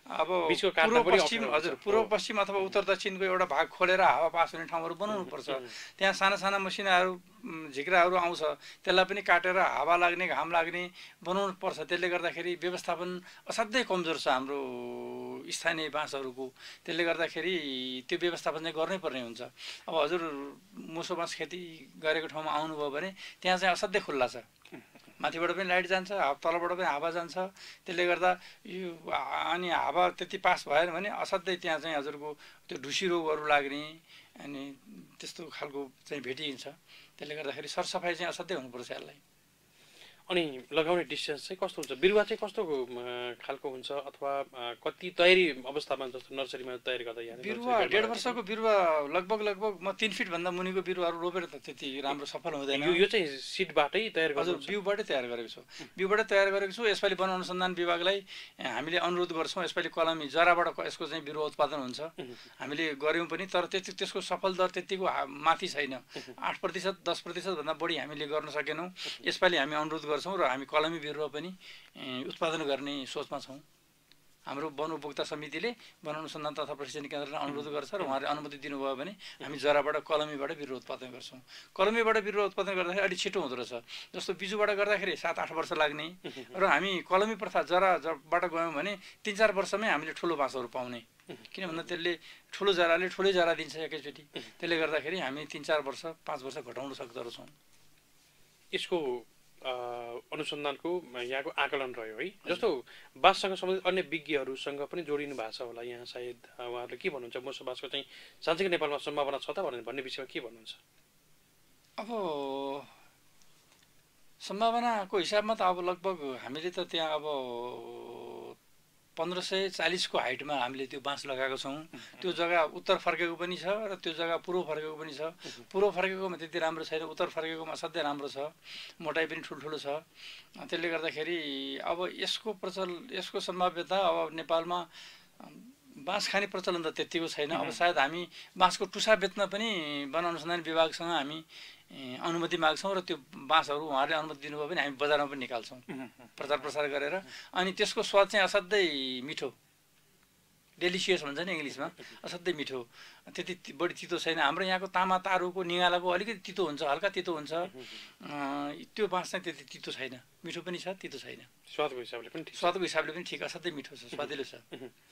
अब बीचको काट्न पूर्व पनि पश्चिम अप्ठ्यारो हजुर हुन्छ। पूर्व पश्चिम अथवा उत्तर दक्षिणको एउटा भाग खोलेर हावा पास हुने ठाउँहरू बनाउनु पर्छ। त्यहाँ साना साना मसिनाहरू झिक्राहरू आउँछ, त्यसलाई पनि काटेर हावा लाग्ने घाम लाग्ने बनाउनु पर्छ। त्यसले गर्दाखेरि व्यवस्थापन असाध्यै कमजोर छ हाम्रो स्थानीय बाँसहरूको। त्यसले गर्दाखेरि त्यो व्यवस्थापन चाहिँ गर्नै पर्ने हुन्छ। अब हजुर मुसो बाँस खेती गरेको ठाउँमा आउनुभयो भने त्यहाँ चाहिँ असाध्यै खुल्ला छ, माथिबाट पनि लाइट जान्छ, तलबाट पनि हावा जान्छ। त्यसले गर्दा यो अनि हावा त्यति पास भएन भने असाध्यै त्यहाँ चाहिँ हजुरको त्यो ढुसी रोगहरू लाग्ने अनि त्यस्तो खालको चाहिँ भेटिन्छ। त्यसले गर्दाखेरि सरसफाइ चाहिँ असाध्यै हुनुपर्छ यसलाई। अनि लगाउने डिस्टेन्स चाहिँ कस्तो हुन्छ, बिरुवा चाहिँ कस्तो खालको हुन्छ अथवा कति तयारी अवस्थामा जस्तो नर्सरीमा तयारी गर्दा यहाँ बिरुवा डेढ वर्षको बिरुवा लगभग लगभग म तिन फिटभन्दा मुनिको बिरुवाहरू रोपेर त त्यति राम्रो सफल हुँदैन। यो यो चाहिँ सिडबाटै तयार हजुर गर्नुहुन्छ? बिउबाटै तयार गरेको छु, बिउबाटै तयार गरेको छु। यसपालि वन अनुसन्धान विभागलाई हामीले अनुरोध गर्छौँ, यसपालि कलमी जराबाट यसको चाहिँ बिरुवा उत्पादन हुन्छ। हामीले गऱ्यौँ पनि, तर त्यति त्यसको सफल दर त्यतिको माथि छैन। आठ प्रतिशत दस प्रतिशतभन्दा बढी हामीले गर्न सकेनौँ। यसपालि हामी अनुरोध गर्छौँ र हामी कलमी बिरुवा पनि उत्पादन गर्ने सोचमा छौँ। हाम्रो वन उपभोक्ता समितिले वन अनुसन्धान तथा प्रशिक्षण केन्द्रलाई अनुरोध गर्छ र उहाँहरूले अनुमति दिनुभयो भने हामी जराबाट कलमीबाट बिरुवा उत्पादन गर्छौँ। कलमीबाट बिरुवा उत्पादन गर्दाखेरि अलिक छिटो हुँदो रहेछ। जस्तो बिजुबाट गर्दाखेरि सात आठ वर्ष लाग्ने र हामी कलमी प्रथा जराबाट गयौँ भने तिन चार वर्षमै हामीले ठुलो बाँसहरू पाउने। किन भन्दा त्यसले ठुलो जराले ठुलै जरा दिन्छ एकैचोटि। त्यसले गर्दाखेरि हामी तिन चार वर्ष पाँच वर्ष घटाउन सक्दो रहेछौँ। यसको अनुसन्धानको यहाँको आकलन रह्यो है। जस्तो बाँससँग सम्बन्धित अन्य विज्ञहरूसँग पनि जोडिनु भएको छ होला यहाँ, सायद उहाँहरूले के भन्नुहुन्छ, मुसो बाँसको चाहिँ साँच्चै नेपालमा सम्भावना छ त भन्ने विषयमा के भन्नुहुन्छ? अब सम्भावनाको हिसाबमा त अब लगभग हामीले त त्यहाँ अब पन्ध्र सय चालिसको हाइटमा हामीले त्यो बाँस लगाएको छौँ। त्यो जग्गा उत्तर फर्केको पनि छ र त्यो जग्गा पूर्व फर्केको पनि छ। पूर्व फर्केकोमा त्यति राम्रो छैन, उत्तर फर्केकोमा असाध्यै राम्रो छ, मोटाइ पनि ठुल्ठुलो छ। त्यसले गर्दाखेरि अब यसको प्रचल यसको सम्भाव्यता अब नेपालमा बाँस खाने प्रचलन त त्यतिको छैन। अब सायद हामी बाँसको टुसा बेच्न पनि वन अनुसन्धान विभागसँग हामी अनुमति माग्छौँ र त्यो बाँसहरू उहाँहरूले अनुमति दिनुभयो भने हामी बजारमा पनि निकाल्छौँ प्रचार प्रसार गरेर। अनि त्यसको स्वाद चाहिँ असाध्यै मिठो, डेलिसियस भन्छ नि इङ्ग्लिसमा, असाध्यै मिठो, त्यति बढी तितो छैन। हाम्रो यहाँको तामा तारुको निगालाको अलिकति तितो हुन्छ, हल्का तितो हुन्छ। त्यो बाँस चाहिँ त्यति तितो छैन, मिठो पनि छ, तितो छैन। स्वादको हिसाबले पनि स्वादको हिसाबले पनि ठिक, असाध्यै मिठो छ, स्वादिलो छ।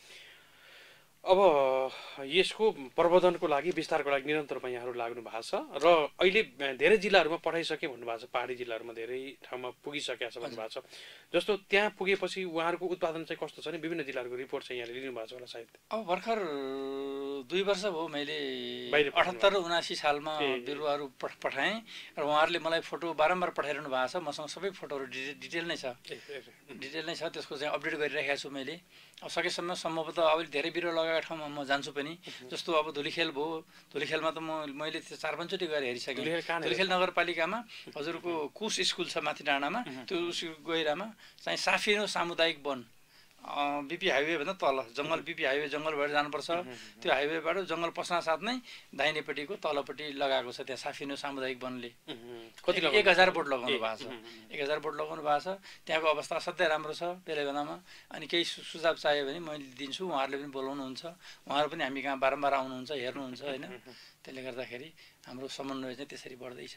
अब यसको प्रवर्धनको लागि विस्तारको लागि निरन्तरमा यहाँहरू लाग्नु भएको छ र अहिले धेरै जिल्लाहरूमा पठाइसके भन्नुभएको छ, पहाडी जिल्लाहरूमा धेरै ठाउँमा पुगिसकेको छ भन्नुभएको छ। जस्तो त्यहाँ पुगेपछि उहाँहरूको उत्पादन चाहिँ कस्तो छ नि, विभिन्न जिल्लाहरूको रिपोर्ट चाहिँ यहाँले लिनुभएको छ होला सायद? अब भर्खर दुई वर्ष भयो मैले अठहत्तर उनासी सालमा बिरुवाहरू पठाएँ र उहाँहरूले मलाई फोटो बारम्बार पठाइरहनु भएको छ। मसँग सबै फोटोहरू डिटे डिटेल नै छ डिटेल नै छ त्यसको चाहिँ अपडेट गरिराखेको छु मैले। अब सकेसम्म सम्भवतः अब धेरै बिरुवा लगाएको ठाउँमा म जान्छु पनि। जस्तो अब धुलीखेल भयो, धुलीखेलमा त म मैले त्यो चार पाँचचोटि गएर हेरिसकेँ। धुलीखेल नगरपालिकामा हजुरको कुश स्कुल छ माथि डाँडामा, त्यो गहिरामा चाहिँ साफिनो सामुदायिक वन, बिपी हाइवे भन्दा तल जङ्गल, बिपी हाइवे जङ्गलबाट जानुपर्छ। त्यो हाइवेबाट जङ्गल पस्न साथ नै दाहिनेपट्टिको तलपट्टि लगाएको छ त्यहाँ साफिनो सामुदायिक वनले। कति एक हजार बोट लगाउनु भएको छ, एक हजार बोट लगाउनु भएको छ। त्यहाँको अवस्था असाध्यै राम्रो छ बेला बेलामा। अनि केही सुझाव चाहियो भने मैले दिन्छु, उहाँहरूले पनि बोलाउनुहुन्छ, उहाँहरू पनि हामी कहाँ बारम्बार आउनुहुन्छ, हेर्नुहुन्छ होइन। त्यसले गर्दाखेरि हाम्रो समन्वय चाहिँ त्यसरी बढ्दैछ।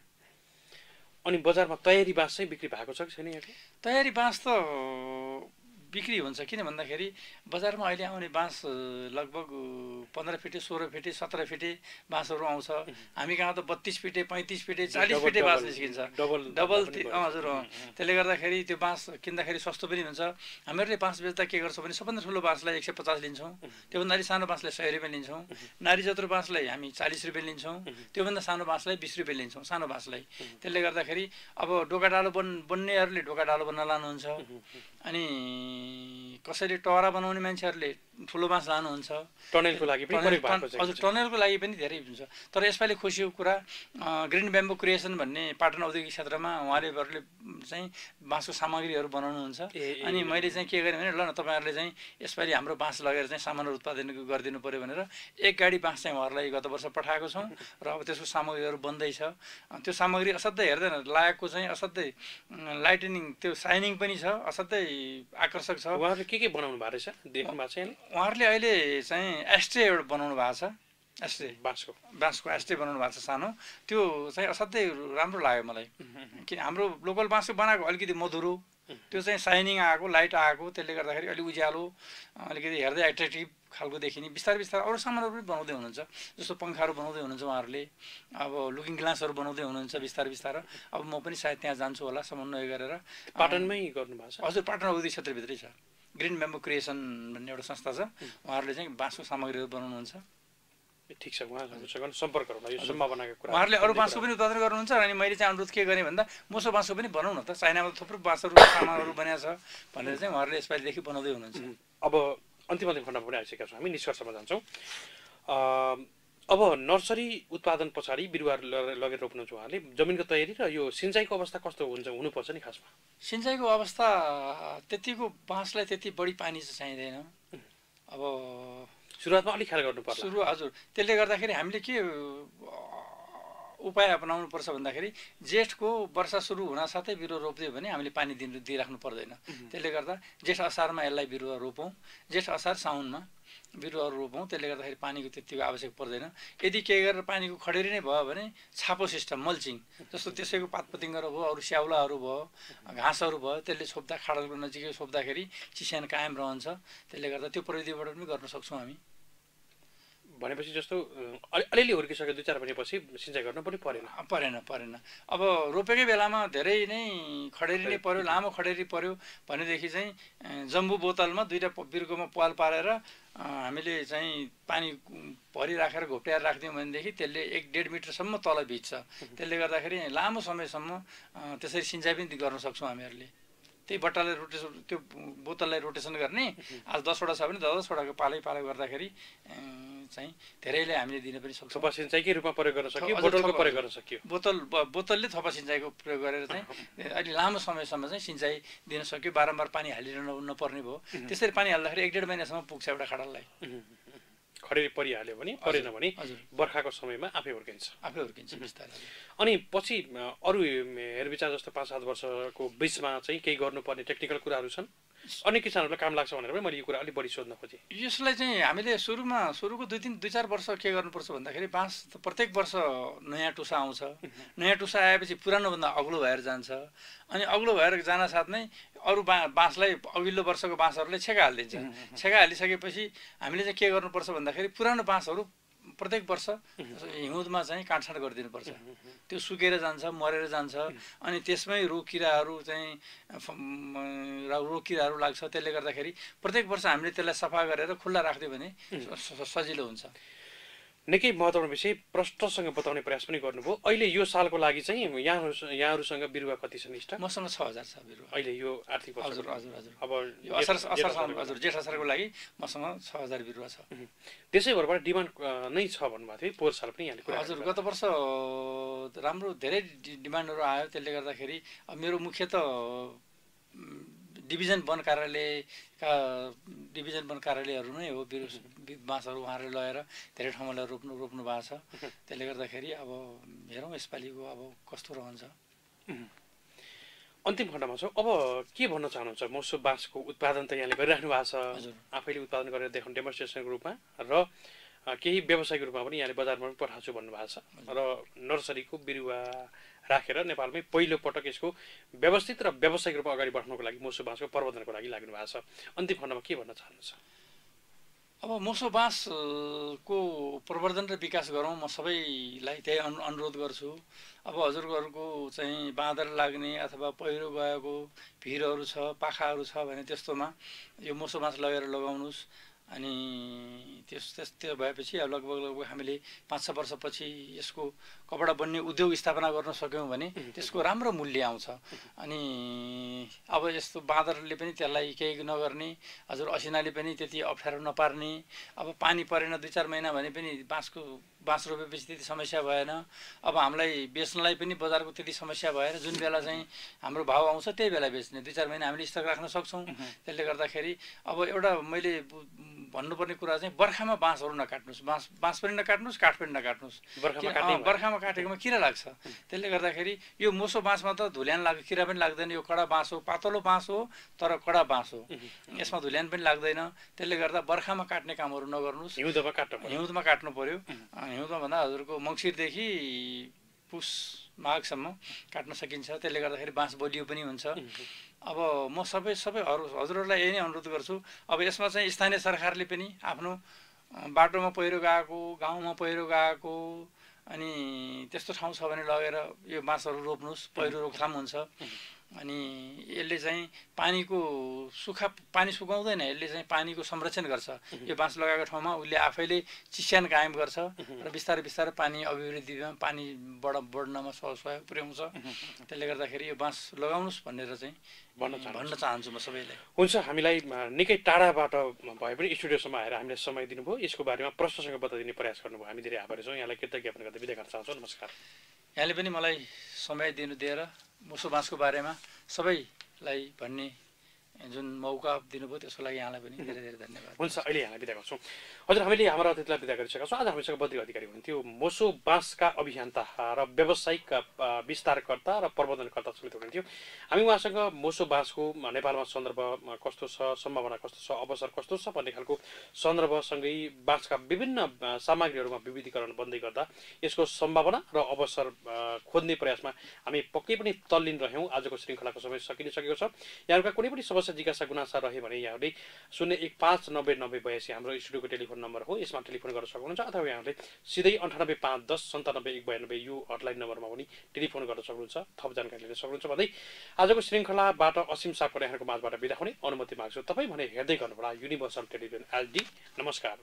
अनि बजारमा तयारी बाँस चाहिँ बिक्री भएको छ कि छैन? तयारी बाँस त बिक्री हुन्छ, किन भन्दाखेरि बजारमा अहिले आउने बाँस लगभग पन्ध्र फिटे सोह्र फिटे सत्र फिटे बाँसहरू आउँछ। हामी कहाँ त बत्तिस फिटे पैँतिस फिटे चालिस फिटे बाँस निस्किन्छ, डबल डबल हजुर। त्यसले गर्दाखेरि त्यो बाँस किन्दाखेरि सस्तो पनि हुन्छ। हामीहरूले बाँस बेच्दा के गर्छौँ भने सबभन्दा ठुलो बाँसलाई एक सय पचास लिन्छौँ, त्योभन्दा अलिक सानो बाँसलाई सय रुपियाँ लिन्छौँ, नारी जत्रो बाँसलाई हामी चालिस रुपियाँ लिन्छौँ, त्योभन्दा सानो बाँसलाई बिस रुपियाँ लिन्छौँ, सानो बाँसलाई। त्यसले गर्दाखेरि अब ढोका डालो बन बन्नेहरूले ढोका डालो बन्न लानुहुन्छ, अनि कसैले टहरा बनाउने मान्छेहरूले ठुलो बाँस लानुहुन्छ, टनेलको लागि पनि हजुर टनेलको लागि पनि धेरै हुन्छ। तर यसपालि खुसीको कुरा ग्रिन ब्याम्बो क्रिएसन भन्ने पाटन औद्योगिक क्षेत्रमा उहाँले चाहिँ बाँसको सामग्रीहरू बनाउनुहुन्छ। अनि मैले चाहिँ के गरेँ भने ल न तपाईँहरूले चाहिँ यसपालि हाम्रो बाँस लगेर चाहिँ सामानहरू उत्पादन गरिदिनु पऱ्यो भनेर एक गाडी बाँस चाहिँ उहाँहरूलाई गत वर्ष पठाएको छौँ र अब त्यसको सामग्रीहरू बन्दैछ। त्यो सामग्री असाध्यै हेर्दैन लायकको चाहिँ असाध्यै लाइटनिङ, त्यो साइनिङ पनि छ, असाध्यै आकर्षक आवश्यक छ। उहाँहरूले के के बनाउनु भएको रहेछ देख्नु भएको छ यहाँले? उहाँहरूले अहिले चाहिँ एस्ट्रे एउटा बनाउनु भएको छ, एस्ट्रे बाँसको बाँसको एस्ट्रे बनाउनु भएको छ सानो। त्यो चाहिँ असाध्यै राम्रो लाग्यो मलाई, किन हाम्रो लोकल बाँसको बनाएको अलिकति मधुरो, त्यो चाहिँ साइनिङ आएको, लाइट आएको, त्यसले गर्दाखेरि अलिक उज्यालो, अलिकति हेर्दै एट्र्याक्टिभ खालको देखिने। बिस्तारै बिस्तारै अरू सामानहरू पनि बनाउँदै हुनुहुन्छ, जस्तो पङ्खाहरू बनाउँदै हुनुहुन्छ उहाँहरूले, अब लुकिङ ग्लासहरू बनाउँदै हुनुहुन्छ बिस्तारै बिस्तारै। अब म पनि सायद त्यहाँ जान्छु होला समन्वय गरेर। पाटनमै गर्नुभएको छ? हजुर, पाटन औद्योगिक क्षेत्रभित्रै छ। ग्रिन ब्याम्बो क्रिएसन भन्ने एउटा संस्था छ, उहाँहरूले चाहिँ बाँसको सामग्रीहरू बनाउनुहुन्छ। ठिक छ, उहाँहरूसँग सम्पर्क गरौँ यो सम्भावनाको कुरा। उहाँहरूले अरू बाँसको पनि उत्पादन गर्नुहुन्छ, अनि मैले चाहिँ अनुरोध के गरेँ भन्दा मोसो बाँसको पनि बनाउँ न त, चाइनामा थुप्रो बाँसहरू सामानहरू बनाएको छ भनेर चाहिँ उहाँहरूले यसपालिदेखि बनाउँदै हुनुहुन्छ। अब अन्तिम अन्तिम खण्डमा पनि आइसकेका छौँ हामी, निष्कर्षमा जान्छौँ। अब नर्सरी उत्पादन पछाडि बिरुवाहरू लगेर रोप्नुहुन्छ उहाँले, जमिनको तयारी र यो सिँचाइको अवस्था कस्तो हुन्छ हुनुपर्छ नि खासमा? सिँचाइको अवस्था त्यतिको बाँसलाई त्यति बढी पानी चाहिँ चाहिँदैन। अब सुरुवातमा अलिक ख्याल गर्नुपर्छ। सुरु हजुर, त्यसले गर्दाखेरि हामीले के उपाय अपनाउनु पर्छ भन्दाखेरि जेठको वर्षा सुरु हुन साथै बिरुवा रोप्दियो भने हामीले पानी दिनु दिइराख्नु पर्दैन। त्यसले गर्दा जेठ असारमा यसलाई बिरुवा रोपौँ, जेठ असार साउनमा बिरुवाहरू रोपौँ, त्यसले गर्दाखेरि पानीको त्यतिको आवश्यक पर्दैन। यदि के गरेर पानीको खडेरी नै भयो भने छापो सिस्टम, मल्चिङ, जस्तो त्यसैको पातपतिङ्गहरू भयो, अरू स्याउलाहरू भयो, घाँसहरू भयो, त्यसले छोप्दा खाडलको नजिकै छोप्दाखेरि चिस्यान कायम रहन्छ। त्यसले गर्दा त्यो प्रविधिबाट पनि गर्न सक्छौँ हामी। भनेपछि जस्तो अलिअलि हुर्किसक्यो दुई चार महिनापछि सिँचाइ गर्नु पनि परेन? परेन परेन अब रोपेकै बेलामा धेरै नै खडेरी नै पर्यो, लामो खडेरी पर्यो भनेदेखि चाहिँ जम्बु बोतलमा दुईवटा बिर्कोमा पाल पारेर हामीले चाहिँ पानी भरिराखेर घोप्ट्याएर राख्दियौँ भनेदेखि त्यसले एक डेढ मिटरसम्म तल भिज्छ। त्यसले गर्दाखेरि लामो समयसम्म त्यसरी सिँचाइ पनि गर्न सक्छौँ हामीहरूले। त्यही बट्टालाई रोटेसन, त्यो बोतललाई रोटेसन गर्ने, आज दसवटा छ भने दस दसवटाको पालै पालो गर्दाखेरि चाहिँ धेरैले हामीले दिन पनि सक्छौँ। थोपा सिँचाइकै रूपमा प्रयोग गर्न सक्यो, बोतलको प्रयोग गर्न सक्यो। बोतल बोतलले थोपा सिँचाइको प्रयोग गरेर चाहिँ अलि लामो समयसम्म चाहिँ सिँचाइ दिन सक्यो, बारम्बार पानी हालिरहनु नपर्ने भयो। त्यसरी पानी हाल्दाखेरि एक डेढ महिनासम्म पुग्छ एउटा खाडललाई। खडेरी परिहाल्यो भने, परेन भने बर्खाको समयमा आफै हुर्किन्छ आफै हुर्किन्छ बिस्तारै। अनि पछि अरू हेरविचार जस्तो पाँच सात वर्षको बिचमा चाहिँ केही गर्नुपर्ने टेक्निकल कुराहरू छन्, अन्य किसानहरूलाई काम लाग्छ भनेर पनि मैले यो कुरा अलिक बढी सोध्न खोजेँ। यसलाई चाहिँ हामीले सुरुमा सुरुको दुई तिन दुई चार वर्ष के गर्नुपर्छ भन्दाखेरि बाँस प्रत्येक वर्ष नयाँ टुसा आउँछ, नयाँ टुसा आएपछि पुरानोभन्दा अग्लो भएर जान्छ, अनि अग्लो भएर जान साथ नै अरू बा बाँसलाई अघिल्लो वर्षको बाँसहरूले छेका हालिदिन्छ। छेका हालिसकेपछि हामीले चाहिँ के गर्नुपर्छ भन्दाखेरि पुरानो बाँसहरू प्रत्येक वर्ष हिउँदमा चाहिँ काटछाँट गरिदिनुपर्छ। त्यो सुकेर जान्छ, मरेर जान्छ, अनि त्यसमै रोग किराहरू चाहिँ रोग किराहरू लाग्छ। त्यसले गर्दाखेरि प्रत्येक वर्ष हामीले त्यसलाई सफा गरेर खुल्ला राखिदियो भने सजिलो हुन्छ। निकै महत्त्वपूर्ण विषय प्रष्टसँग बताउने प्रयास पनि गर्नुभयो। अहिले यो सालको लागि चाहिँ यहाँ यहाँहरूसँग बिरुवा कति छ निष्ठा? मसँग छ हजार छ बिरुवा अहिले यो आर्थिक वर्ष। हजुर हजुर हजुर अब यो असार असार हजुर जेठ असारको लागि मसँग छ हजार बिरुवा छ। त्यसै भरबाट डिमान्ड नै छ भन्नुभएको थियो, पोहोर साल पनि यहाँले कुरा। हजुर, गत वर्ष राम्रो धेरै डिमान्डहरू आयो। त्यसले गर्दाखेरि अब मेरो मुख्य त डिभिजन वन कार्यालयका डिभिजन वन कार्यालयहरू नै हो। बिरु बाँसहरू उहाँहरूले लगेर धेरै ठाउँमा लगेर रोप्नु रोप्नु भएको छ। त्यसले गर्दाखेरि अब हेरौँ यसपालिको अब कस्तो रहन्छ। अन्तिम खण्डमा छौँ, अब के भन्न चाहनुहुन्छ? मोसो बाँसको उत्पादन त यहाँले गरिराख्नु भएको छ, आफैले उत्पादन गरेर देखाउनु डेमोन्स्ट्रेसनको रूपमा, र केही व्यावसायिक रूपमा पनि यहाँले बजारमा पनि पठाउँछु भन्नुभएको छ, र नर्सरीको बिरुवा राखेर नेपालमै पहिलो पटक यसको व्यवस्थित र व्यावसायिक रूपमा अगाडि बढ्नको लागि मोसो बाँसको प्रवर्धनको लागि लाग्नु भएको छ। अन्तिम खण्डमा के भन्न चाहनुहुन्छ? अब मोसो बाँसको प्रवर्धन र विकास गरौँ, म सबैलाई त्यही अनु अनुरोध गर्छु। अब हजुरहरूको चाहिँ बाँदर लाग्ने अथवा पहिरो गएको भिरहरू छ, पाखाहरू छ भने त्यस्तोमा यो मोसो बाँस लगेर लगाउनुहोस्। अनि त्यस त्यस्तो भएपछि अब लगभग लगभग हामीले पाँच छ वर्षपछि यसको कपडा बन्ने उद्योग स्थापना गर्न सक्यौँ भने त्यसको राम्रो मूल्य आउँछ। अनि अब यस्तो बाँदरले पनि त्यसलाई केही नगर्ने, हजुर असिनाले पनि त्यति अप्ठ्यारो नपार्ने, अब पानी परेन दुई चार महिना भने पनि बाँसको बाँस रोपेपछि त्यति समस्या भएन। अब हामीलाई बेच्नलाई पनि बजारको त्यति समस्या भएन। जुन बेला चाहिँ हाम्रो भाउ आउँछ त्यही बेला बेच्ने, दुई चार महिना हामीले स्टक राख्न सक्छौँ। त्यसले गर्दाखेरि अब एउटा मैले भन्नुपर्ने कुरा चाहिँ बर्खामा बाँसहरू नकाट्नुहोस्, बाँस बाँस पनि नकाट्नुहोस्, काठ पनि नकाट्नुहोस्। बर्खामा काटेकोमा किरा लाग्छ। त्यसले गर्दाखेरि यो मोसो बाँसमा त धुल्यान लाग्छ, किरा पनि लाग्दैन। यो कडा बाँस हो, पातलो बाँस हो तर कडा बाँस हो, यसमा धुल्यान पनि लाग्दैन। त्यसले गर्दा बर्खामा काट्ने कामहरू नगर्नुहोस्, हिउँदमा काट्नु हिउँदमा काट्नु पर्यो। हिउँदमा भन्दा हजुरको मङ्सिरदेखि पुस माघसम्म काट्न सकिन्छ। त्यसले गर्दाखेरि बाँस बलियो पनि हुन्छ। अब म सबै सबै हजुरहरूलाई यही नै अनुरोध गर्छु। अब यसमा चाहिँ स्थानीय सरकारले पनि आफ्नो बाटोमा पहिरो गएको, गाउँमा पहिरो गएको अनि त्यस्तो ठाउँ छ भने लगेर यो बाँसहरू रोप्नुहोस्, पहिरो रोकथाम हुन्छ। अनि यसले चाहिँ पानीको सुखा पानी सुकाउँदैन, यसले चाहिँ पानीको संरक्षण गर्छ। यो बाँस लगाएको ठाउँमा उसले आफैले चिस्यान कायम गर्छ र बिस्तारै बिस्तारै पानी अभिवृद्धिमा पानी बढ बढ्नमा सहयोग पुर्याउँछ। त्यसले गर्दाखेरि यो बाँस लगाउनुहोस् भनेर चाहिँ भन्न भन्न चाहन्छु म सबैलाई। हुन्छ, हामीलाई निकै टाढाबाट भए पनि स्टुडियोसम्म आएर हामीलाई समय दिनुभयो, यसको बारेमा प्रश्नसँग बताइदिने प्रयास गर्नुभयो। हामी धेरै आभारी छौँ। यहाँलाई कृतज्ञ ज्ञापन गर्दै बिदा गर्न चाहन्छौँ। नमस्कार। यहाँले पनि मलाई समय दिनु दिएर मोसो बाँसको बारेमा सबैलाई भन्ने जुन मौका दिनुभयो त्यसको लागि यहाँलाई पनि धेरै धेरै धन्यवाद। हुन्छ, अहिले यहाँलाई बिदा गर्छौँ। हजुर, हामीले हाम्रो अतिथिलाई बिदा गरिसकेका छौँ। आज हामीसँग बद्री अधिकारी हुनुहुन्थ्यो, मोसो बाँसका अभियन्ता र व्यावसायिक विस्तारकर्ता र प्रबन्धनकर्ता समेत हुनुहुन्थ्यो। हामी उहाँसँग मोसो बाँसको नेपालमा सन्दर्भ कस्तो छ, सम्भावना कस्तो छ, अवसर कस्तो छ भन्ने खालको सन्दर्भसँगै बाँसका विभिन्न सामग्रीहरूमा विविधीकरण बन्दै गर्दा यसको सम्भावना र अवसर खोज्ने प्रयासमा हामी पक्कै पनि तल्लीन रह्यौँ। आजको श्रृङ्खलाको समय सकिसकेको छ। यहाँहरूका कुनै पनि समस्या जिज्ञासा गुनासा रह्यो भने यहाँहरूले शून्य एक पाँच नब्बे नब्बे बयासी हाम्रो स्टुडियोको टेलिफोन नम्बर हो, यसमा टेलिफोन गर्न सक्नुहुन्छ। अथवा यहाँहरूले सिधै अन्ठानब्बे पाँच दस सन्तानब्बे एक बयानब्बे यो हटलाइन नम्बरमा पनि टेलिफोन गर्न सक्नुहुन्छ, थप जानकारी लिन सक्नुहुन्छ भन्दै आजको श्रृङ्खलाबाट असीम सापकोटा यहाँको माझबाट बिदा हुने अनुमति माग्छु। तपाईँ भने हेर्दै गर्नुहोला युनिभर्सल टेलिभिजन एचडी। नमस्कार।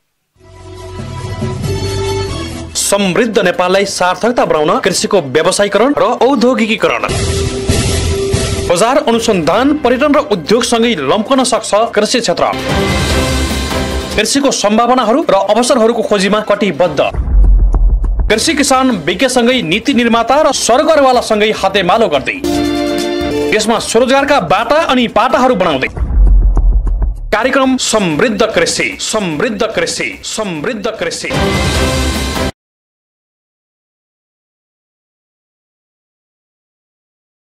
समृद्ध नेपाललाई सार्थकता बनाउन कृषिको व्यावसायीकरण र औद्योगिकीकरण, बजार अनुसन्धान, पर्यटन र उद्योगसँगै लम्कन सक्छ कृषि क्षेत्र। कृषिको सम्भावनाहरू र अवसरहरूको खोजीमा कटिबद्ध कृषि किसान विज्ञसँगै नीति निर्माता र सरकारवालासँगै हातेमालो गर्दै देशमा स्वरोजगारका बाटा अनि पाटाहरू बनाउँदै कार्यक्रम समृद्ध कृषि समृद्ध कृषि समृद्ध कृषि